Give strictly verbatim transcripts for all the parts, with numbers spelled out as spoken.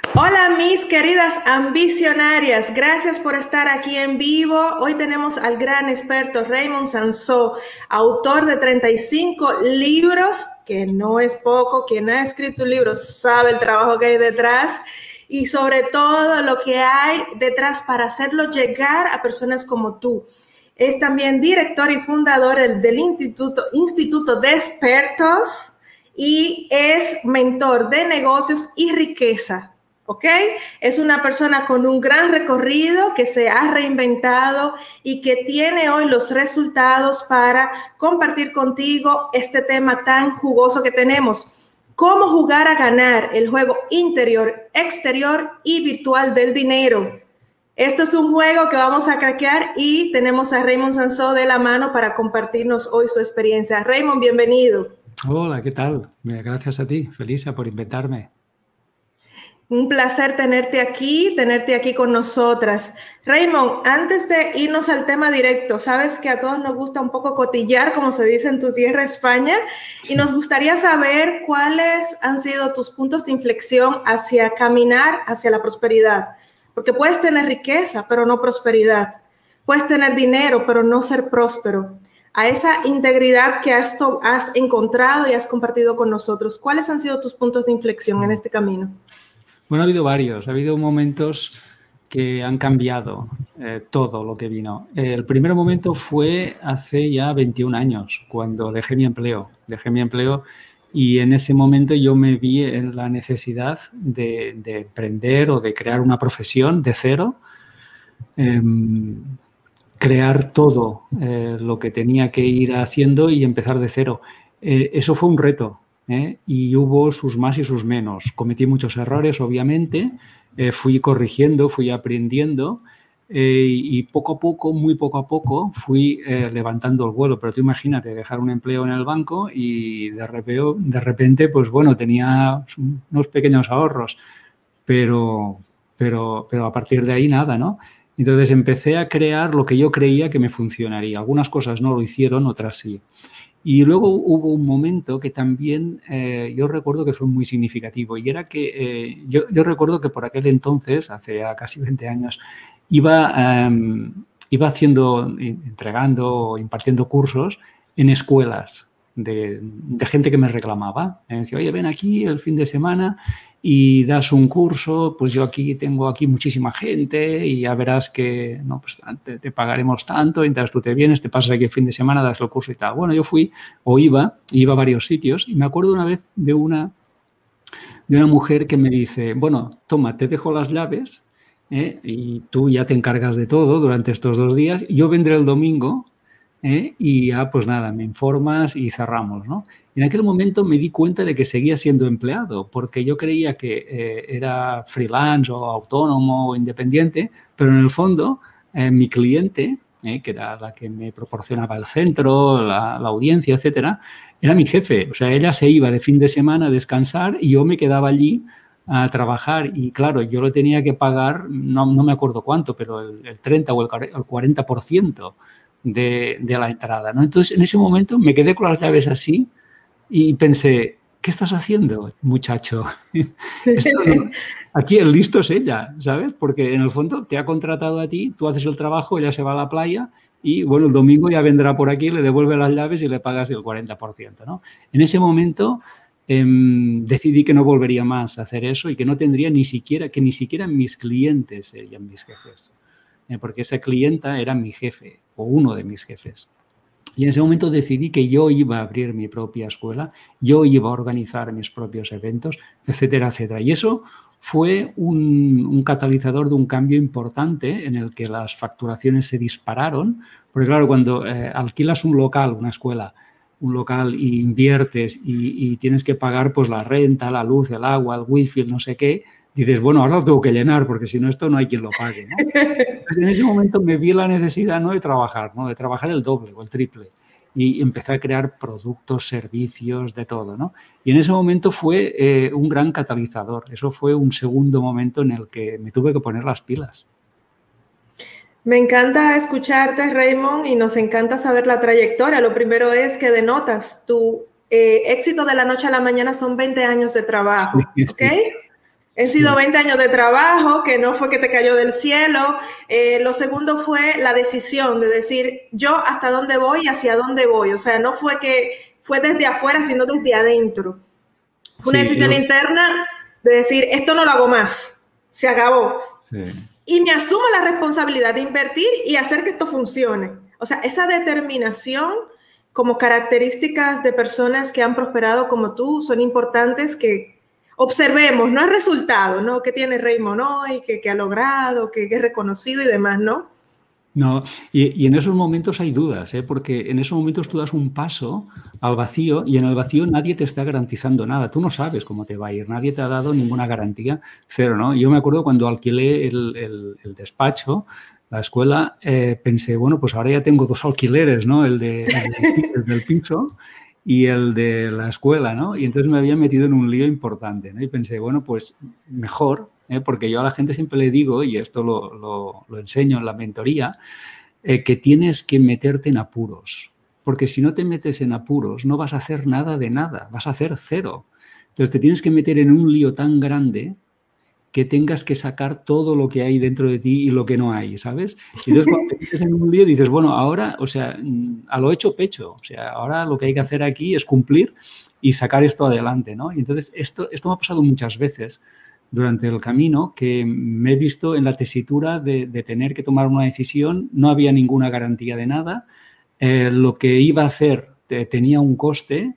Hola mis queridas ambicionarias, gracias por estar aquí en vivo. Hoy tenemos al gran experto Raymond Sansó, autor de treinta y cinco libros, que no es poco. Quien ha escrito un libro sabe el trabajo que hay detrás y sobre todo lo que hay detrás para hacerlo llegar a personas como tú. Es también director y fundador del Instituto, Instituto de Expertos y es mentor de negocios y riqueza. ¿Ok? Es una persona con un gran recorrido que se ha reinventado y que tiene hoy los resultados para compartir contigo este tema tan jugoso que tenemos. Cómo jugar a ganar el juego interior, exterior y virtual del dinero. Esto es un juego que vamos a craquear y tenemos a Raymond Sansó de la mano para compartirnos hoy su experiencia. Raymond, bienvenido. Hola, ¿qué tal? Gracias a ti, Felisa, por invitarme. Un placer tenerte aquí, tenerte aquí con nosotras. Raymond, antes de irnos al tema directo, sabes que a todos nos gusta un poco cotillar, como se dice en tu tierra, España, y nos gustaría saber cuáles han sido tus puntos de inflexión hacia caminar hacia la prosperidad. Porque puedes tener riqueza, pero no prosperidad. Puedes tener dinero, pero no ser próspero. A esa integridad que has, has encontrado y has compartido con nosotros, ¿cuáles han sido tus puntos de inflexión en este camino? Bueno, ha habido varios, ha habido momentos que han cambiado eh, todo lo que vino. Eh, el primer momento fue hace ya veintiún años, cuando dejé mi empleo. Dejé mi empleo y en ese momento yo me vi en la necesidad de, de emprender o de crear una profesión de cero, eh, crear todo eh, lo que tenía que ir haciendo y empezar de cero. Eh, eso fue un reto. ¿Eh? Y hubo sus más y sus menos. Cometí muchos errores, obviamente, eh, fui corrigiendo, fui aprendiendo eh, y poco a poco, muy poco a poco, fui eh, levantando el vuelo. Pero tú imagínate, dejar un empleo en el banco y de repente, de repente pues bueno, tenía unos pequeños ahorros, pero, pero, pero a partir de ahí nada, ¿no? Entonces empecé a crear lo que yo creía que me funcionaría. Algunas cosas no lo hicieron, otras sí. Y luego hubo un momento que también eh, yo recuerdo que fue muy significativo y era que eh, yo, yo recuerdo que por aquel entonces, hace casi veinte años, iba, um, iba haciendo, entregando, impartiendo cursos en escuelas de, de gente que me reclamaba. Me decía, oye, ven aquí el fin de semana y das un curso, pues yo aquí tengo aquí muchísima gente y ya verás que no, pues te, te pagaremos tanto, entonces tú te vienes, te pasas aquí el fin de semana, das el curso y tal. Bueno, yo fui o iba, iba a varios sitios y me acuerdo una vez de una, de una mujer que me dice, bueno, toma, te dejo las llaves ¿eh? y tú ya te encargas de todo durante estos dos días y yo vendré el domingo ¿eh? y ya pues nada, me informas y cerramos, ¿no? En aquel momento me di cuenta de que seguía siendo empleado porque yo creía que eh, era freelance o autónomo o independiente, pero en el fondo eh, mi cliente, eh, que era la que me proporcionaba el centro, la, la audiencia, etcétera, era mi jefe. O sea, ella se iba de fin de semana a descansar y yo me quedaba allí a trabajar y claro, yo le tenía que pagar, no, no me acuerdo cuánto, pero el, el treinta o el cuarenta por ciento de, de la entrada, ¿no? Entonces, en ese momento me quedé con las llaves así y pensé, ¿qué estás haciendo, muchacho? Esto no, aquí el listo es ella, ¿sabes? Porque en el fondo te ha contratado a ti, tú haces el trabajo, ella se va a la playa y, bueno, el domingo ya vendrá por aquí, le devuelve las llaves y le pagas el cuarenta por ciento, ¿no? En ese momento eh, decidí que no volvería más a hacer eso y que no tendría ni siquiera, que ni siquiera mis clientes serían mis jefes, eh, porque esa clienta era mi jefe o uno de mis jefes. Y en ese momento decidí que yo iba a abrir mi propia escuela, yo iba a organizar mis propios eventos, etcétera, etcétera. Y eso fue un, un catalizador de un cambio importante en el que las facturaciones se dispararon. Porque claro, cuando eh, alquilas un local, una escuela, un local y inviertes y, y tienes que pagar pues la renta, la luz, el agua, el wifi, el no sé qué, dices, bueno, ahora lo tengo que llenar porque si no esto no hay quien lo pague, ¿no? Entonces, en ese momento me vi la necesidad no de trabajar, ¿no? De trabajar el doble o el triple y empecé a crear productos, servicios, de todo, ¿no? Y en ese momento fue eh, un gran catalizador. Eso fue un segundo momento en el que me tuve que poner las pilas. Me encanta escucharte, Raymond, y nos encanta saber la trayectoria. Lo primero es que denotas tu eh, éxito de la noche a la mañana son veinte años de trabajo, Sí, ¿ok? sí. Han sido sí. veinte años de trabajo, que no fue que te cayó del cielo. Eh, lo segundo fue la decisión de decir, yo hasta dónde voy y hacia dónde voy. O sea, no fue que fue desde afuera, sino desde adentro. Fue una sí, decisión yo... interna de decir, esto no lo hago más, se acabó. Sí. Y me asumo la responsabilidad de invertir y hacer que esto funcione. O sea, esa determinación como características de personas que han prosperado como tú son importantes que observemos, no el resultado, ¿no? ¿Qué tiene Raymond hoy? ¿Qué, qué ha logrado? ¿Qué, qué es reconocido y demás, no? No, y, y en esos momentos hay dudas, ¿eh? Porque en esos momentos tú das un paso al vacío y en el vacío nadie te está garantizando nada. Tú no sabes cómo te va a ir, nadie te ha dado ninguna garantía, cero, ¿no? Yo me acuerdo cuando alquilé el, el, el despacho, la escuela, eh, pensé, bueno, pues ahora ya tengo dos alquileres, ¿no? El, de, el, el del piso y el de la escuela, ¿no? Y entonces me había metido en un lío importante, ¿no? Y pensé, bueno, pues mejor, ¿eh? Porque yo a la gente siempre le digo, y esto lo, lo, lo enseño en la mentoría, eh, que tienes que meterte en apuros. Porque si no te metes en apuros, no vas a hacer nada de nada, vas a hacer cero. Entonces te tienes que meter en un lío tan grande que tengas que sacar todo lo que hay dentro de ti y lo que no hay, ¿sabes? Y entonces cuando te metes en un lío dices, bueno, ahora, o sea, a lo hecho pecho, o sea, ahora lo que hay que hacer aquí es cumplir y sacar esto adelante, ¿no? Y entonces esto, esto me ha pasado muchas veces durante el camino, que me he visto en la tesitura de, de tener que tomar una decisión, no había ninguna garantía de nada, eh, lo que iba a hacer te, tenía un coste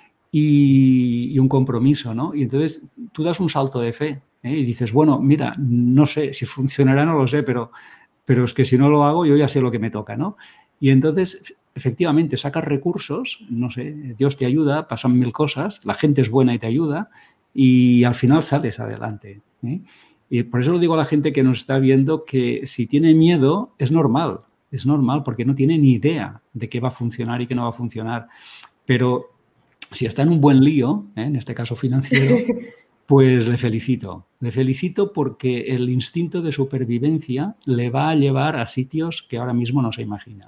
y, y un compromiso, ¿no? Y entonces tú das un salto de fe, ¿eh? Y dices, bueno, mira, no sé, si funcionará no lo sé, pero, pero es que si no lo hago yo ya sé lo que me toca, ¿no? Y entonces, efectivamente, sacas recursos, no sé, Dios te ayuda, pasan mil cosas, la gente es buena y te ayuda, y al final sales adelante, ¿eh? Y por eso lo digo a la gente que nos está viendo, que si tiene miedo es normal, es normal porque no tiene ni idea de qué va a funcionar y qué no va a funcionar. Pero si está en un buen lío, ¿eh? En este caso financiero, pues le felicito. Le felicito porque el instinto de supervivencia le va a llevar a sitios que ahora mismo no se imagina.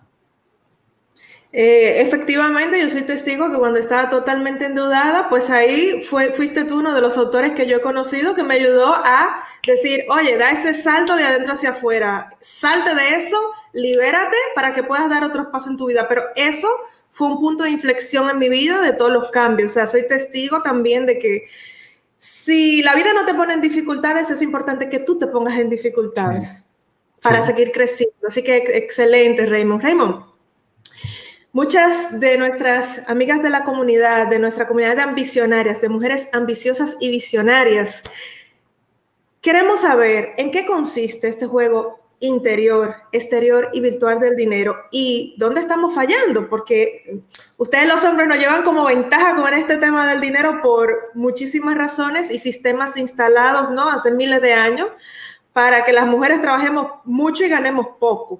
Eh, efectivamente, yo soy testigo que cuando estaba totalmente endeudada, pues ahí fue, fuiste tú uno de los autores que yo he conocido que me ayudó a decir, oye, da ese salto de adentro hacia afuera, salte de eso, libérate para que puedas dar otros pasos en tu vida. Pero eso fue un punto de inflexión en mi vida de todos los cambios. O sea, soy testigo también de que si la vida no te pone en dificultades, es importante que tú te pongas en dificultades sí. para sí. seguir creciendo. Así que excelente, Raymond. Raymond. Muchas de nuestras amigas de la comunidad, de nuestra comunidad de ambicionarias, de mujeres ambiciosas y visionarias, queremos saber en qué consiste este juego interior, exterior y virtual del dinero y dónde estamos fallando, porque ustedes los hombres nos llevan como ventaja con este tema del dinero por muchísimas razones y sistemas instalados, ¿no? Hace miles de años para que las mujeres trabajemos mucho y ganemos poco.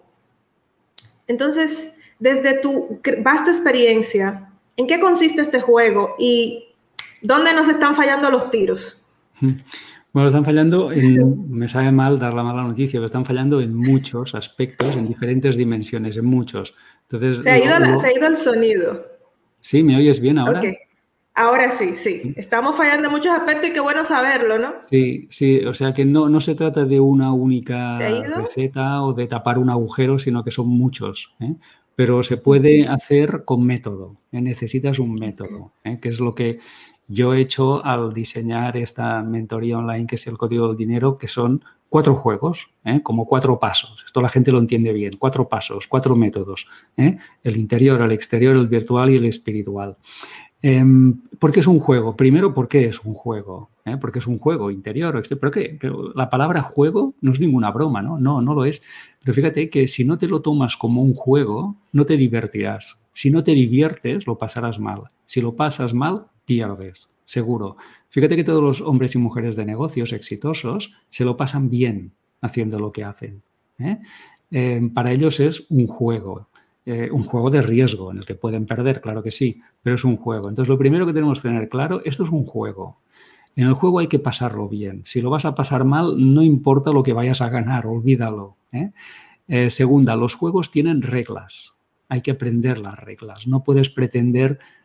Entonces, desde tu vasta experiencia, ¿en qué consiste este juego y dónde nos están fallando los tiros? Bueno, están fallando, en, me sabe mal dar la mala noticia, pero están fallando en muchos aspectos, en diferentes dimensiones, en muchos. Entonces, se, ha ido, lo, se ha ido el sonido. ¿Sí? ¿Me oyes bien ahora? Okay. Ahora sí, sí, sí. Estamos fallando en muchos aspectos y qué bueno saberlo, ¿no? Sí, sí, o sea que no, no se trata de una única receta o de tapar un agujero, sino que son muchos, ¿eh? Pero se puede hacer con método, ¿eh? Necesitas un método, ¿eh? Que es lo que yo he hecho al diseñar esta mentoría online, que es el Código del Dinero, que son cuatro juegos, ¿eh? Como cuatro pasos. Esto la gente lo entiende bien, cuatro pasos, cuatro métodos, ¿eh? El interior, el exterior, el virtual y el espiritual. Eh, ¿Por qué es un juego? Primero, ¿por qué es un juego? ¿Eh? Porque es un juego interior o exterior. ¿Pero qué? Pero la palabra juego no es ninguna broma, ¿no? No, no lo es. Pero fíjate que si no te lo tomas como un juego, no te divertirás. Si no te diviertes, lo pasarás mal. Si lo pasas mal, pierdes, seguro. Fíjate que todos los hombres y mujeres de negocios exitosos se lo pasan bien haciendo lo que hacen, ¿eh? Eh, para ellos es un juego. Eh, un juego de riesgo en el que pueden perder, claro que sí, pero es un juego. Entonces, lo primero que tenemos que tener claro, esto es un juego. En el juego hay que pasarlo bien. Si lo vas a pasar mal, no importa lo que vayas a ganar, olvídalo, ¿eh? Eh, segunda, los juegos tienen reglas. Hay que aprender las reglas. No puedes pretender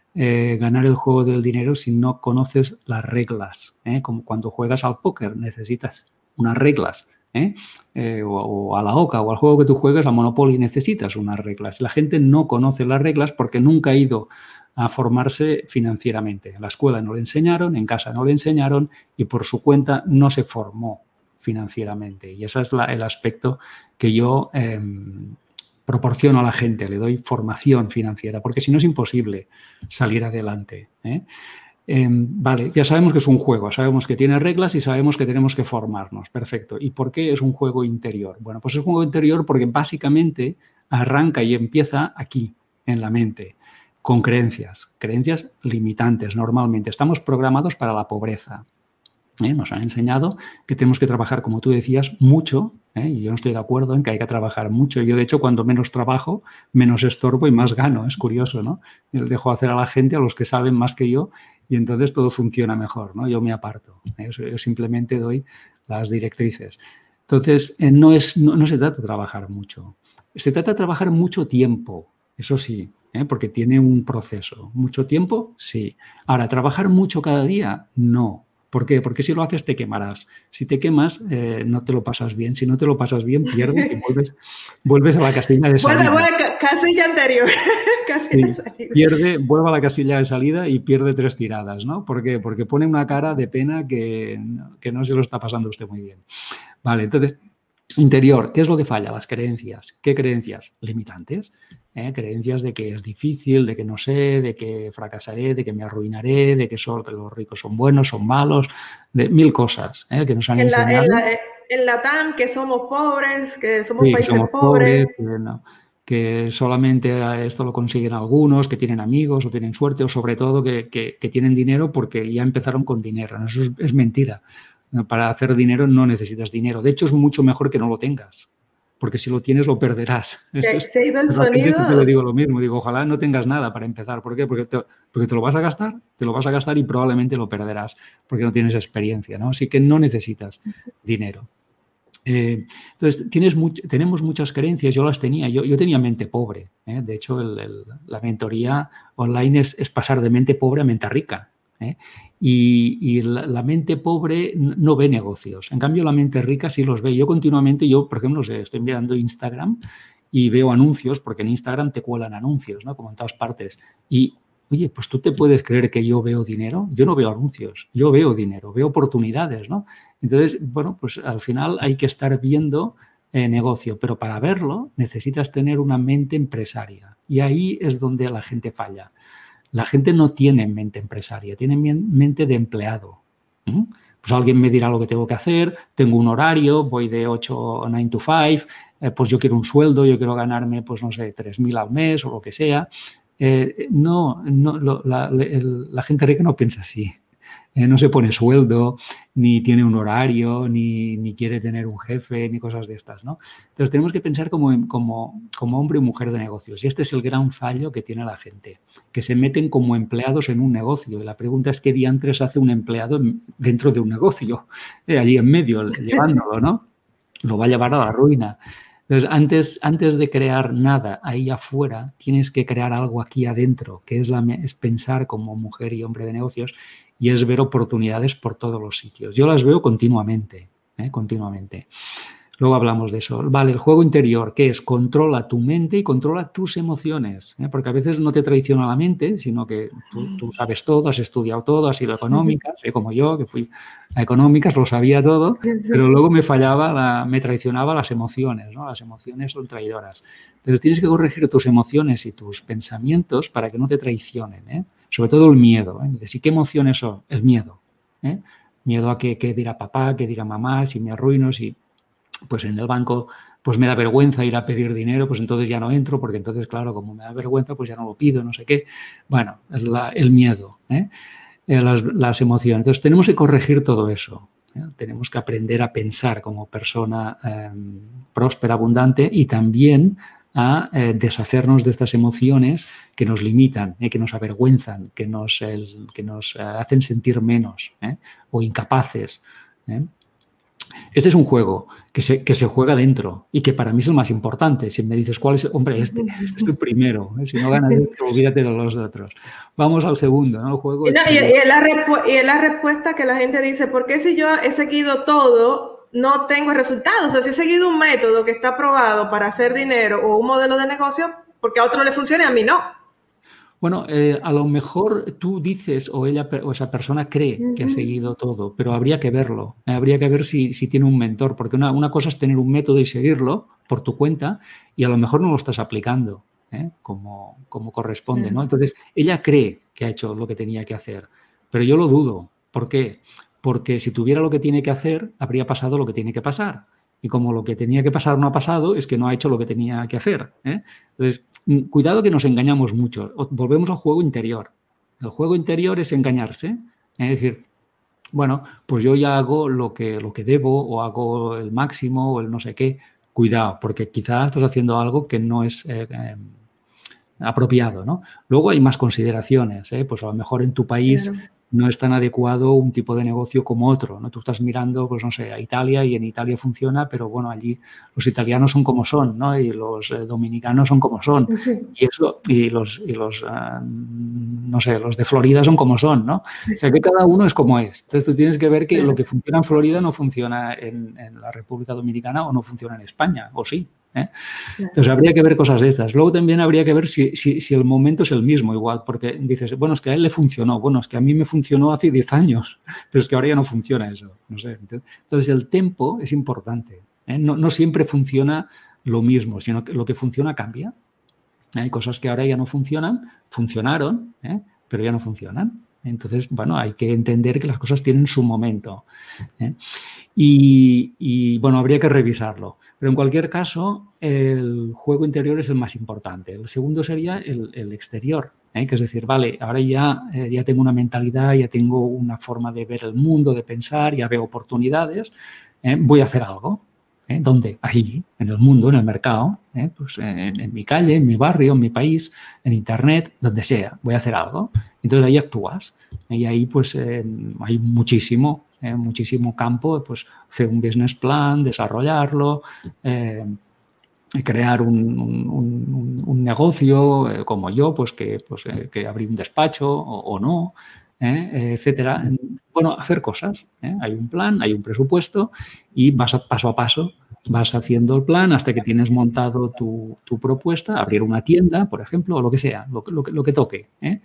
eh, ganar el juego del dinero si no conoces las reglas. ¿eh? Como cuando juegas al póker, necesitas unas reglas. ¿eh? Eh, o, o a la oca o al juego que tú juegas, al Monopoly, necesitas unas reglas. La gente no conoce las reglas porque nunca ha ido a formarse financieramente. En la escuela no le enseñaron, en casa no le enseñaron y por su cuenta no se formó financieramente. Y ese es la, el aspecto que yo eh, proporciono a la gente, le doy formación financiera, porque si no es imposible salir adelante. ¿eh? Eh, vale, ya sabemos que es un juego, sabemos que tiene reglas y sabemos que tenemos que formarnos. Perfecto. ¿Y por qué es un juego interior? Bueno, pues es un juego interior porque básicamente arranca y empieza aquí, en la mente, con creencias, creencias limitantes normalmente. Estamos programados para la pobreza. ¿eh? Nos han enseñado que tenemos que trabajar, como tú decías, mucho, ¿eh? y yo no estoy de acuerdo en que hay que trabajar mucho. Yo, de hecho, cuando menos trabajo, menos estorbo y más gano. Es curioso, ¿no? Yo dejo hacer a la gente, a los que saben más que yo, y entonces todo funciona mejor, ¿no? Yo me aparto. ¿eh? Yo simplemente doy las directrices. Entonces, eh, no, es, no, no se trata de trabajar mucho. Se trata de trabajar mucho tiempo, eso sí, ¿eh? porque tiene un proceso. ¿Mucho tiempo? Sí. Ahora, ¿trabajar mucho cada día? No. ¿Por qué? Porque si lo haces te quemarás. Si te quemas, eh, no te lo pasas bien. Si no te lo pasas bien, pierdes y vuelves, vuelves a la casilla de salida. Vuelve, vuelve, casilla anterior. casilla sí, de salida. Pierde, vuelve a la casilla de salida y pierde tres tiradas, ¿no? ¿Por qué? Porque pone una cara de pena que, que no se lo está pasando usted muy bien. Vale, entonces, interior, ¿qué es lo que falla? Las creencias. ¿Qué creencias? Limitantes. ¿eh? Creencias de que es difícil, de que no sé, de que fracasaré, de que me arruinaré, de que solo que los ricos son buenos, son malos, de mil cosas ¿eh? que nos han en la, enseñado. En la, en la T A M, que somos pobres, que somos sí, países que somos pobres. pobres que, no, que solamente esto lo consiguen algunos, que tienen amigos o tienen suerte, o sobre todo que, que, que tienen dinero porque ya empezaron con dinero. ¿no? Eso es, es mentira. Para hacer dinero no necesitas dinero. De hecho, es mucho mejor que no lo tengas. Porque si lo tienes, lo perderás. Se, es, se ha ido el a la sonido. gente le digo lo mismo. Digo, ojalá no tengas nada para empezar. ¿Por qué? Porque te, porque te lo vas a gastar, te lo vas a gastar y probablemente lo perderás porque no tienes experiencia, ¿no? Así que no necesitas dinero. Eh, entonces, tienes much, tenemos muchas creencias. Yo las tenía. Yo, yo tenía mente pobre. ¿eh? De hecho, el, el, la mentoría online es, es pasar de mente pobre a mente rica. ¿eh? Y, y la, la mente pobre no ve negocios. En cambio, la mente rica sí los ve. Yo continuamente, yo, por ejemplo, estoy mirando Instagram y veo anuncios, porque en Instagram te cuelan anuncios, ¿no? Como en todas partes. Y, oye, pues tú te puedes creer que yo veo dinero. Yo no veo anuncios, yo veo dinero, veo oportunidades, ¿no? Entonces, bueno, pues al final hay que estar viendo eh, negocio, pero para verlo necesitas tener una mente empresaria. Y ahí es donde la gente falla. La gente no tiene mente empresaria, tiene mente de empleado. ¿Mm? Pues alguien me dirá lo que tengo que hacer, tengo un horario, voy de ocho a nine to five, eh, pues yo quiero un sueldo, yo quiero ganarme, pues no sé, tres mil al mes o lo que sea. Eh, no, no lo, la, el, la gente rica no piensa así. Eh, no se pone sueldo, ni tiene un horario, ni, ni quiere tener un jefe, ni cosas de estas, ¿no? Entonces, tenemos que pensar como, como, como hombre y mujer de negocios. Y este es el gran fallo que tiene la gente, que se meten como empleados en un negocio. Y la pregunta es qué diantres hace un empleado dentro de un negocio, eh, allí en medio, llevándolo, ¿no? Lo va a llevar a la ruina. Entonces, antes, antes de crear nada ahí afuera, tienes que crear algo aquí adentro, que es, la, es pensar como mujer y hombre de negocios y es ver oportunidades por todos los sitios. Yo las veo continuamente, ¿eh? continuamente. Luego hablamos de eso. Vale, el juego interior, ¿qué es? Controla tu mente y controla tus emociones, ¿eh? porque a veces no te traiciona la mente, sino que tú, tú sabes todo, has estudiado todo, has sido económicas, ¿eh? como yo, que fui a económicas, lo sabía todo, pero luego me fallaba, la, me traicionaba las emociones, ¿no? Las emociones son traidoras. Entonces tienes que corregir tus emociones y tus pensamientos para que no te traicionen, ¿eh? Sobre todo el miedo. ¿eh? ¿Y qué emociones son? El miedo. ¿eh? Miedo a que, que dirá papá, que dirá mamá, si me arruino, si... pues en el banco pues me da vergüenza ir a pedir dinero, pues entonces ya no entro, porque entonces, claro, como me da vergüenza, pues ya no lo pido, no sé qué. Bueno, es la, el miedo, ¿eh? Eh, las, las emociones. Entonces tenemos que corregir todo eso. ¿eh? Tenemos que aprender a pensar como persona eh, próspera, abundante y también a eh, deshacernos de estas emociones que nos limitan, eh, que nos avergüenzan, que nos, el, que nos eh, hacen sentir menos ¿eh? o incapaces. ¿eh? Este es un juego que se, que se juega dentro y que para mí es el más importante. Si me dices cuál es, hombre, este, este es el primero. ¿eh? Si no ganas este, olvídate de los otros. Vamos al segundo, ¿no? El juego y, no, y, y, es la y es la respuesta que la gente dice, ¿por qué si yo he seguido todo, no tengo resultados? O sea, si he seguido un método que está aprobado para hacer dinero o un modelo de negocio, porque a otro le funciona y a mí no. Bueno, eh, a lo mejor tú dices o ella o esa persona cree uh-huh. que ha seguido todo, pero habría que verlo. Eh, habría que ver si, si tiene un mentor, porque una, una cosa es tener un método y seguirlo por tu cuenta y a lo mejor no lo estás aplicando ¿eh? como, como corresponde, ¿no? Entonces, ella cree que ha hecho lo que tenía que hacer, pero yo lo dudo. ¿Por qué? Porque si tuviera lo que tiene que hacer, habría pasado lo que tiene que pasar. Y como lo que tenía que pasar no ha pasado, es que no ha hecho lo que tenía que hacer. ¿eh? Entonces, cuidado que nos engañamos mucho. Volvemos al juego interior. El juego interior es engañarse. ¿eh? Es decir, bueno, pues yo ya hago lo que, lo que debo o hago el máximo o el no sé qué. Cuidado, porque quizás estás haciendo algo que no es eh, eh, apropiado, ¿no? Luego hay más consideraciones. ¿eh? Pues a lo mejor en tu país... Claro. No es tan adecuado un tipo de negocio como otro, ¿no? Tú estás mirando, pues no sé, a Italia y en Italia funciona, pero bueno, allí los italianos son como son, ¿no? Y los eh, dominicanos son como son. Uh-huh. Y eso, y los, y los uh, no sé, los de Florida son como son, ¿no? O sea, que cada uno es como es. Entonces tú tienes que ver que lo que funciona en Florida no funciona en, en la República Dominicana o no funciona en España, o sí. ¿eh? Entonces habría que ver cosas de estas. Luego también habría que ver si, si, si el momento es el mismo igual, porque dices, bueno, es que a él le funcionó, bueno, es que a mí me funcionó hace diez años, pero es que ahora ya no funciona eso, no sé. Entonces el tiempo es importante, ¿eh? no, no siempre funciona lo mismo, sino que lo que funciona cambia. Hay cosas que ahora ya no funcionan, funcionaron, ¿eh? pero ya no funcionan. Entonces, bueno, hay que entender que las cosas tienen su momento. ¿eh? Y, y, bueno, habría que revisarlo. Pero en cualquier caso, el juego interior es el más importante. El segundo sería el, el exterior, ¿eh? que es decir, vale, ahora ya, eh, ya tengo una mentalidad, ya tengo una forma de ver el mundo, de pensar, ya veo oportunidades, ¿eh? voy a hacer algo. ¿eh? ¿Dónde? Ahí, en el mundo, en el mercado, ¿eh? pues en, en mi calle, en mi barrio, en mi país, en internet, donde sea, voy a hacer algo. Entonces ahí actúas y ahí pues eh, hay muchísimo, eh, muchísimo campo, pues hacer un business plan, desarrollarlo, eh, crear un, un, un, un negocio eh, como yo, pues que, pues, eh, que abrí un despacho o, o no, eh, etcétera. Bueno, hacer cosas. ¿eh? Hay un plan, hay un presupuesto y vas a, paso a paso vas haciendo el plan hasta que tienes montado tu, tu propuesta, abrir una tienda, por ejemplo, o lo que sea, lo, lo, lo que toque. ¿eh?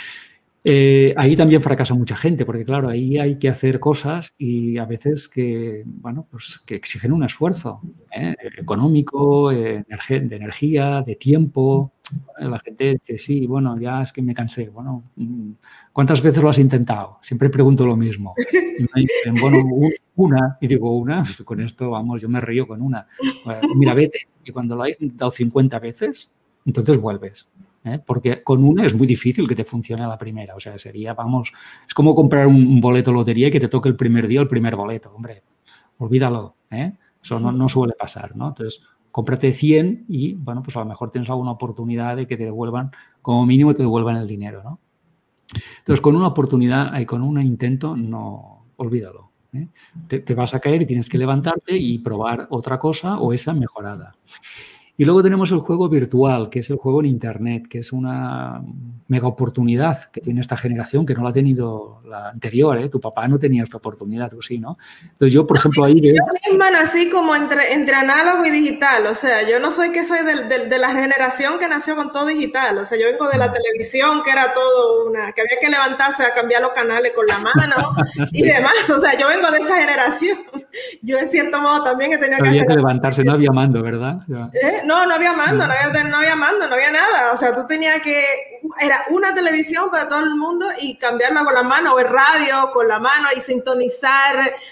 Eh, ahí también fracasa mucha gente, porque claro, ahí hay que hacer cosas y a veces que, bueno, pues que exigen un esfuerzo ¿eh? económico, eh, de energía, de tiempo. La gente dice, sí, bueno, ya es que me cansé. Bueno, ¿cuántas veces lo has intentado? Siempre pregunto lo mismo. Y me dicen, bueno, una. Y digo, una, pues con esto, vamos, yo me río con una. Pues, mira, vete. Y cuando lo has intentado cincuenta veces, entonces vuelves. ¿eh? Porque con una es muy difícil que te funcione a la primera. O sea, sería, vamos, es como comprar un boleto de lotería y que te toque el primer día el primer boleto. Hombre, olvídalo. ¿eh? Eso no, no suele pasar, ¿no? Entonces, cómprate cien y, bueno, pues a lo mejor tienes alguna oportunidad de que te devuelvan, como mínimo te devuelvan el dinero, ¿no? Entonces, con una oportunidad y con un intento, no, olvídalo. ¿eh? Te, te vas a caer y tienes que levantarte y probar otra cosa o esa mejorada. Y luego tenemos el juego virtual, que es el juego en Internet, que es una mega oportunidad que tiene esta generación, que no la ha tenido la anterior. ¿eh? Tu papá no tenía esta oportunidad, tú sí, ¿no? Entonces yo, por ejemplo, ahí veo... Yo misma nací como entre, entre análogo y digital. O sea, yo no soy que soy de, de, de la generación que nació con todo digital. O sea, yo vengo de la televisión, que era todo una... que había que levantarse a cambiar los canales con la mano y demás. O sea, yo vengo de esa generación. Yo, en cierto modo, también he tenido que había hacer... que levantarse, no había mando, ¿verdad? ¿Eh? No, no había mando, no había, no había mando, no había nada. O sea, tú tenías que... Era una televisión para todo el mundo y cambiarla con la mano, o el radio con la mano y sintonizar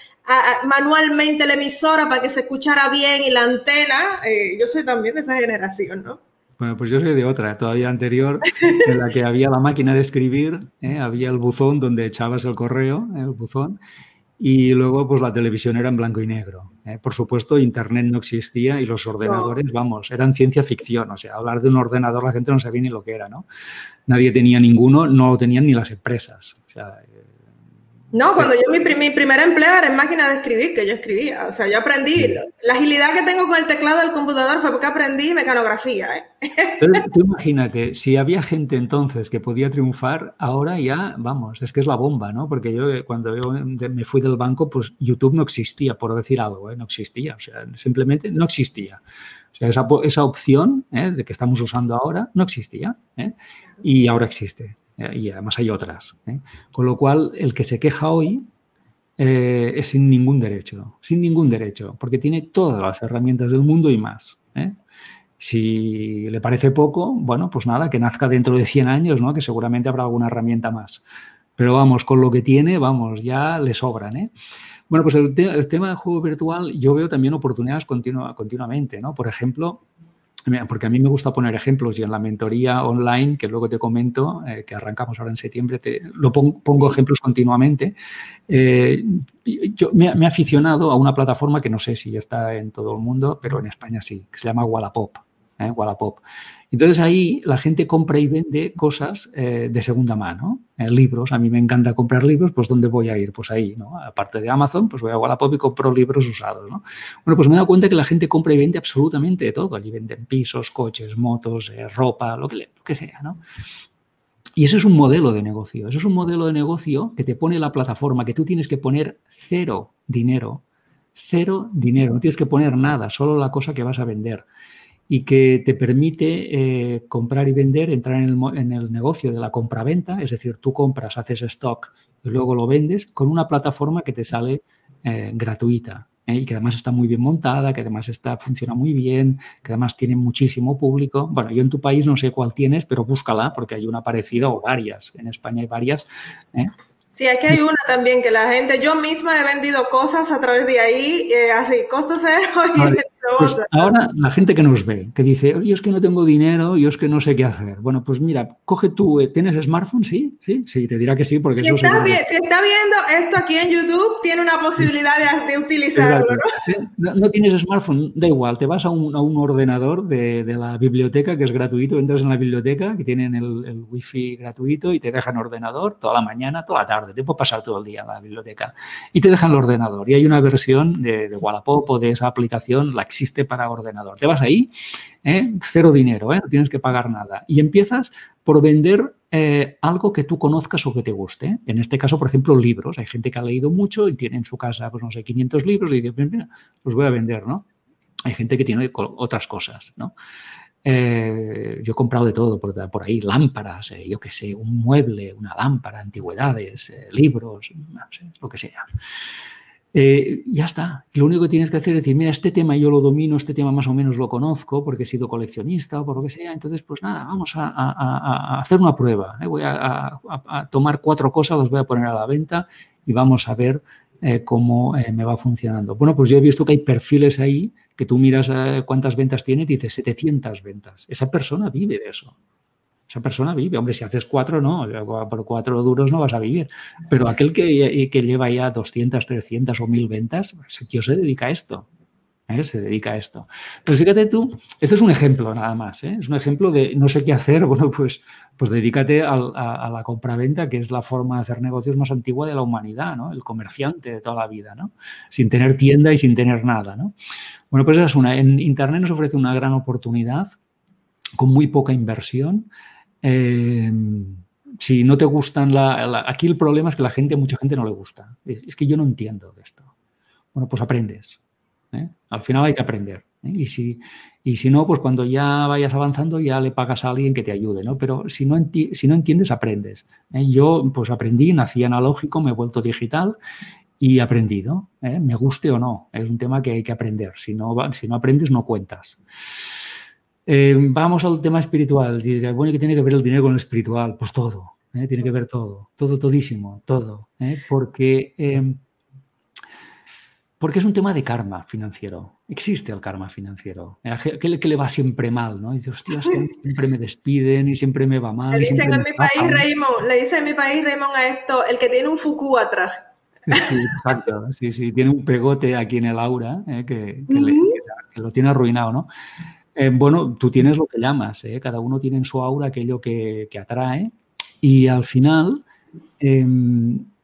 a, a, manualmente la emisora para que se escuchara bien y la antena. Eh, yo soy también de esa generación, ¿no? Bueno, pues yo soy de otra, todavía anterior, en la que había la máquina de escribir, ¿eh? había el buzón donde echabas el correo, ¿eh? el buzón, y luego pues la televisión era en blanco y negro. ¿eh? Por supuesto, Internet no existía y los ordenadores, no. vamos, eran ciencia ficción. O sea, hablar de un ordenador la gente no sabía ni lo que era, ¿no? Nadie tenía ninguno, no lo tenían ni las empresas. O sea, No, cuando yo mi, mi primer empleo era en máquina de escribir, que yo escribía. O sea, yo aprendí. Sí. La agilidad que tengo con el teclado del computador fue porque aprendí mecanografía. ¿eh? Pero tú imagínate, si había gente entonces que podía triunfar, ahora ya, vamos, es que es la bomba, ¿no? Porque yo cuando yo me fui del banco, pues YouTube no existía, por decir algo, ¿eh? No existía. O sea, simplemente no existía. O sea, esa, esa opción ¿eh? de que estamos usando ahora no existía, ¿eh? Y ahora existe. Y además hay otras. ¿eh? Con lo cual, el que se queja hoy eh, es sin ningún derecho, sin ningún derecho, porque tiene todas las herramientas del mundo y más. ¿eh? Si le parece poco, bueno, pues nada, que nazca dentro de cien años, ¿no? Que seguramente habrá alguna herramienta más. Pero vamos, con lo que tiene, vamos, ya le sobran. ¿eh? Bueno, pues el, te el tema del juego virtual, yo veo también oportunidades continua continuamente, ¿no? Por ejemplo, porque a mí me gusta poner ejemplos y en la mentoría online, que luego te comento, eh, que arrancamos ahora en septiembre, te, lo pongo, pongo ejemplos continuamente. Eh, yo me, me he aficionado a una plataforma que no sé si está en todo el mundo, pero en España sí, que se llama Wallapop. ¿eh? Wallapop. Entonces ahí la gente compra y vende cosas eh, de segunda mano, eh, libros. A mí me encanta comprar libros, pues ¿dónde voy a ir? Pues ahí, ¿no? Aparte de Amazon, pues voy a Wallapop y compro libros usados, ¿no? Bueno, pues me he dado cuenta que la gente compra y vende absolutamente de todo. Allí venden pisos, coches, motos, eh, ropa, lo que, lo que sea, ¿no? Y eso es un modelo de negocio. Eso es un modelo de negocio que te pone la plataforma, que tú tienes que poner cero dinero, cero dinero, no tienes que poner nada, solo la cosa que vas a vender. Y que te permite eh, comprar y vender, entrar en el, en el negocio de la compra-venta, es decir, tú compras, haces stock y luego lo vendes con una plataforma que te sale eh, gratuita ¿eh? Y que además está muy bien montada, que además está, funciona muy bien, que además tiene muchísimo público. Bueno, yo en tu país no sé cuál tienes, pero búscala porque hay una parecida o varias. En España hay varias. ¿eh? Sí, aquí hay una también que la gente, yo misma he vendido cosas a través de ahí, eh, así, costo cero y vale. Pues ahora la gente que nos ve, que dice, yo es que no tengo dinero, yo es que no sé qué hacer. Bueno, pues mira, coge tú, ¿tienes smartphone? Sí, sí, sí, te dirá que sí. Porque si, eso está bien, si está viendo esto aquí en YouTube, tiene una posibilidad de, de utilizarlo, ¿no? ¿no? No tienes smartphone, da igual, te vas a un, a un ordenador de, de la biblioteca que es gratuito, entras en la biblioteca que tienen el, el wifi gratuito y te dejan ordenador toda la mañana, toda la tarde, te puedes pasar todo el día en la biblioteca y te dejan el ordenador y hay una versión de, de Wallapop o de esa aplicación, la existe para ordenador. Te vas ahí, ¿eh? cero dinero, ¿eh? no tienes que pagar nada. Y empiezas por vender eh, algo que tú conozcas o que te guste. En este caso, por ejemplo, libros. Hay gente que ha leído mucho y tiene en su casa, pues no sé, quinientos libros y dice, mira, los voy a vender, ¿no? Hay gente que tiene otras cosas, ¿no? Eh, yo he comprado de todo por, por ahí, lámparas, eh, yo qué sé, un mueble, una lámpara, antigüedades, eh, libros, no sé, lo que sea. Eh, ya está. Lo único que tienes que hacer es decir, mira, este tema yo lo domino, este tema más o menos lo conozco porque he sido coleccionista o por lo que sea. Entonces, pues nada, vamos a, a, a hacer una prueba. ¿eh? Voy a, a, a tomar cuatro cosas, las voy a poner a la venta y vamos a ver eh, cómo eh, me va funcionando. Bueno, pues yo he visto que hay perfiles ahí que tú miras eh, cuántas ventas tiene y dices setecientas ventas. Esa persona vive de eso. Esa persona vive. Hombre, si haces cuatro, no. Por cuatro duros no vas a vivir. Pero aquel que, que lleva ya doscientas, trescientas o mil ventas, ese tío se dedica a esto. ¿eh? Se dedica a esto. Pues fíjate tú, este es un ejemplo nada más. ¿eh? Es un ejemplo de no sé qué hacer. Bueno, pues, pues dedícate a, a, a la compraventa, que es la forma de hacer negocios más antigua de la humanidad, ¿no? El comerciante de toda la vida, ¿no? Sin tener tienda y sin tener nada, ¿no? Bueno, pues esa es una. En Internet nos ofrece una gran oportunidad con muy poca inversión. Eh, si no te gustan, la, la, aquí el problema es que la gente, a mucha gente no le gusta. Es, es que yo no entiendo de esto. Bueno, pues aprendes. ¿eh? Al final hay que aprender. ¿eh? Y, si, y si no, pues cuando ya vayas avanzando ya le pagas a alguien que te ayude, ¿no? Pero si no, enti si no entiendes, aprendes. ¿eh? Yo pues aprendí, nací analógico, me he vuelto digital y he aprendido. ¿eh? Me guste o no, es un tema que hay que aprender. Si no, si no aprendes, no cuentas. Eh, vamos al tema espiritual. Dice, bueno, ¿qué tiene que ver el dinero con lo espiritual? Pues todo, ¿eh? Tiene que ver todo, todo, todísimo, todo. ¿eh? Porque, eh, porque es un tema de karma financiero. Existe el karma financiero. Aquel que le va siempre mal, ¿no? Y dice, hostia, es que siempre me despiden y siempre me va mal. Le dicen en mi país, Raymond, le dicen en mi país, Raymond, a esto, el que tiene un fuku atrás. Sí, exacto. Sí, sí, tiene un pegote aquí en el aura ¿eh? que, que, le, que, que lo tiene arruinado, ¿no? Eh, bueno, tú tienes lo que llamas, ¿eh? Cada uno tiene en su aura aquello que, que atrae y al final, eh,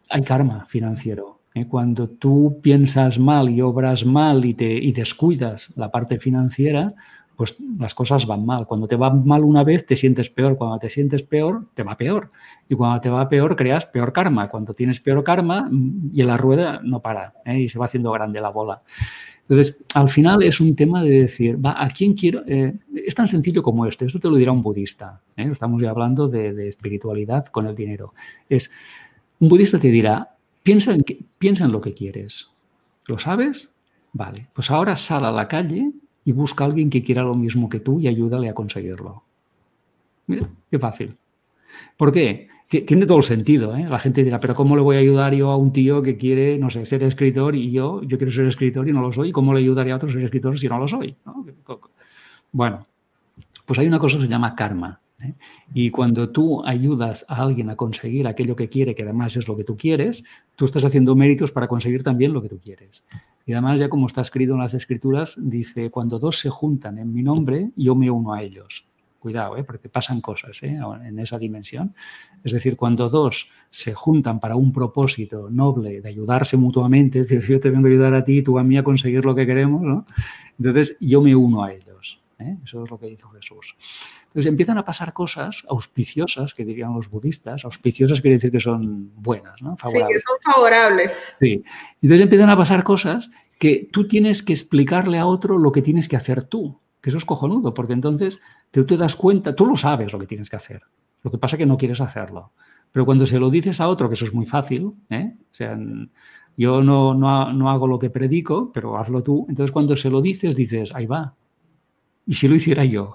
hay karma financiero. ¿eh? Cuando tú piensas mal y obras mal y, te, y descuidas la parte financiera, pues las cosas van mal. Cuando te va mal una vez, te sientes peor. Cuando te sientes peor, te va peor. Y cuando te va peor, creas peor karma. Cuando tienes peor karma, y la rueda no para, ¿eh? Y se va haciendo grande la bola. Entonces, al final es un tema de decir, va, ¿a quién quiero? Eh, es tan sencillo como esto. Esto te lo dirá un budista. ¿eh? Estamos ya hablando de, de espiritualidad con el dinero. Es, un budista te dirá, piensa en, que, piensa en lo que quieres. ¿Lo sabes? Vale. Pues ahora sal a la calle y busca a alguien que quiera lo mismo que tú y ayúdale a conseguirlo. Mira, qué fácil. ¿Por qué? Tiene todo el sentido, ¿eh? La gente dirá, pero ¿cómo le voy a ayudar yo a un tío que quiere, no sé, ser escritor y yo, yo quiero ser escritor y no lo soy? ¿Cómo le ayudaría a otro ser escritor si no lo soy? ¿no? Bueno, pues hay una cosa que se llama karma. ¿eh? Y cuando tú ayudas a alguien a conseguir aquello que quiere, que además es lo que tú quieres, tú estás haciendo méritos para conseguir también lo que tú quieres. Y además, ya como está escrito en las Escrituras, dice, cuando dos se juntan en mi nombre, yo me uno a ellos. Cuidado, ¿eh? Porque pasan cosas ¿eh? en esa dimensión. Es decir, cuando dos se juntan para un propósito noble de ayudarse mutuamente, es decir, yo te vengo a ayudar a ti y tú a mí a conseguir lo que queremos, ¿no? Entonces, yo me uno a ellos. ¿eh? Eso es lo que hizo Jesús. Entonces, empiezan a pasar cosas auspiciosas, que dirían los budistas. Auspiciosas quiere decir que son buenas, ¿no? Favorables. Sí, que son favorables. Sí. Entonces, empiezan a pasar cosas que tú tienes que explicarle a otro lo que tienes que hacer tú. Que eso es cojonudo, porque entonces tú te das cuenta, tú lo sabes lo que tienes que hacer. Lo que pasa es que no quieres hacerlo. Pero cuando se lo dices a otro, que eso es muy fácil, ¿eh? O sea, yo no, no, no hago lo que predico, pero hazlo tú. Entonces, cuando se lo dices, dices, ahí va. ¿Y si lo hiciera yo?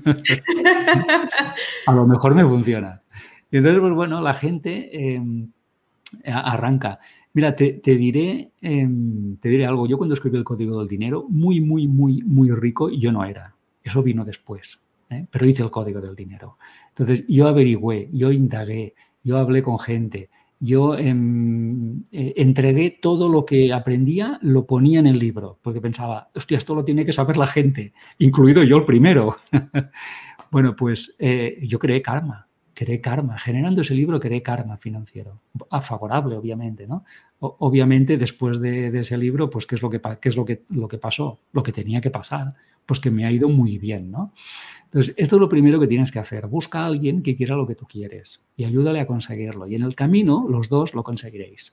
A lo mejor me funciona. Y entonces, pues bueno, la gente eh, arranca. Mira, te, te, diré, eh, te diré algo. Yo cuando escribí el Código del Dinero, muy, muy, muy, muy rico, yo no era. Eso vino después, ¿eh? Pero hice el Código del Dinero. Entonces, yo averigüé, yo indagué, yo hablé con gente, yo eh, eh, entregué todo lo que aprendía, lo ponía en el libro, porque pensaba, hostia, esto lo tiene que saber la gente, incluido yo el primero. Bueno, pues eh, yo creé karma. Creé karma. Generando ese libro, creé karma financiero. A favorable, obviamente, ¿no? O, obviamente, después de, de ese libro, pues, ¿qué es, lo que, qué es lo que, lo que pasó? Lo que tenía que pasar. Pues que me ha ido muy bien, ¿no? Entonces, esto es lo primero que tienes que hacer. Busca a alguien que quiera lo que tú quieres y ayúdale a conseguirlo. Y en el camino, los dos lo conseguiréis.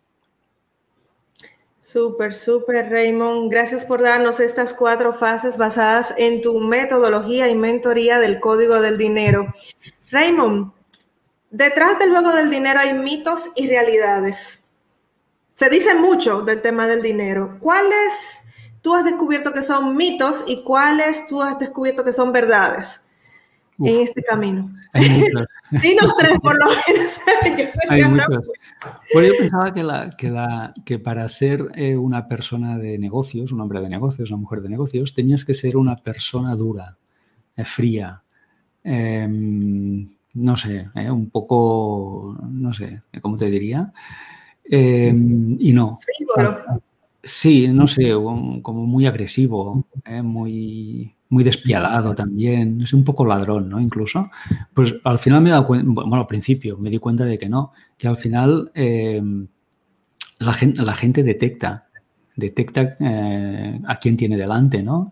Súper, súper, Raymond. Gracias por darnos estas cuatro fases basadas en tu metodología y mentoría del Código del Dinero. Raymond, detrás del juego del dinero hay mitos y realidades. Se dice mucho del tema del dinero. ¿Cuáles tú has descubierto que son mitos y cuáles tú has descubierto que son verdades Uf, en este camino? Dinos tres por lo menos. Yo sé hay muchos. Bueno, yo pensaba que, la, que, la, que para ser eh, una persona de negocios, un hombre de negocios, una mujer de negocios, tenías que ser una persona dura, eh, fría, eh, no sé, eh, un poco, no sé, ¿cómo te diría? Eh, y no. Frívolo. Sí, no sé, un, como muy agresivo, eh, muy, muy despiadado también, es un poco ladrón, ¿no? Incluso. Pues al final me he dado cuenta, bueno, al principio me di cuenta de que no, que al final eh, la, gente, la gente detecta, detecta eh, a quién tiene delante, ¿no?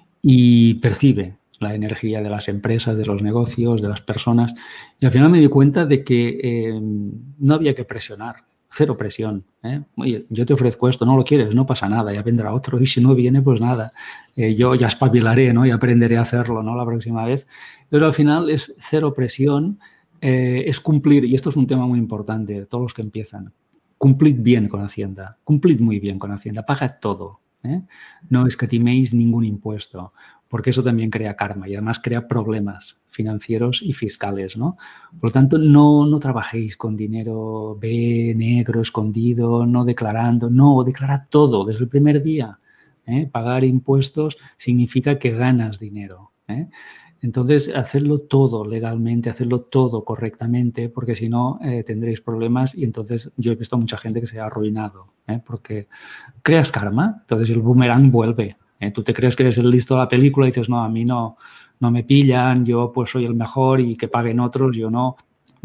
Y percibe la energía de las empresas, de los negocios, de las personas. Y al final me di cuenta de que eh, no había que presionar. Cero presión. ¿eh? Oye, yo te ofrezco esto, no lo quieres, no pasa nada, ya vendrá otro. Y si no viene, pues nada. Eh, yo ya espabilaré, ¿no? Y aprenderé a hacerlo, ¿no? La próxima vez. Pero al final es cero presión, eh, es cumplir, y esto es un tema muy importante de todos los que empiezan. Cumplid bien con Hacienda, cumplid muy bien con Hacienda, pagad todo. ¿eh? No escatiméis ningún impuesto, porque eso también crea karma y además crea problemas financieros y fiscales, ¿no? Por lo tanto, no, no trabajéis con dinero B, negro, escondido, no declarando, no, declarad todo desde el primer día. ¿eh? Pagar impuestos significa que ganas dinero. ¿eh? Entonces, hacerlo todo legalmente, hacerlo todo correctamente, porque si no, eh, tendréis problemas y entonces yo he visto a mucha gente que se ha arruinado, ¿eh? porque creas karma, entonces el boomerang vuelve. ¿eh? Tú te crees que eres el listo de la película y dices, no, a mí no, no me pillan, yo pues soy el mejor y que paguen otros, yo no. No,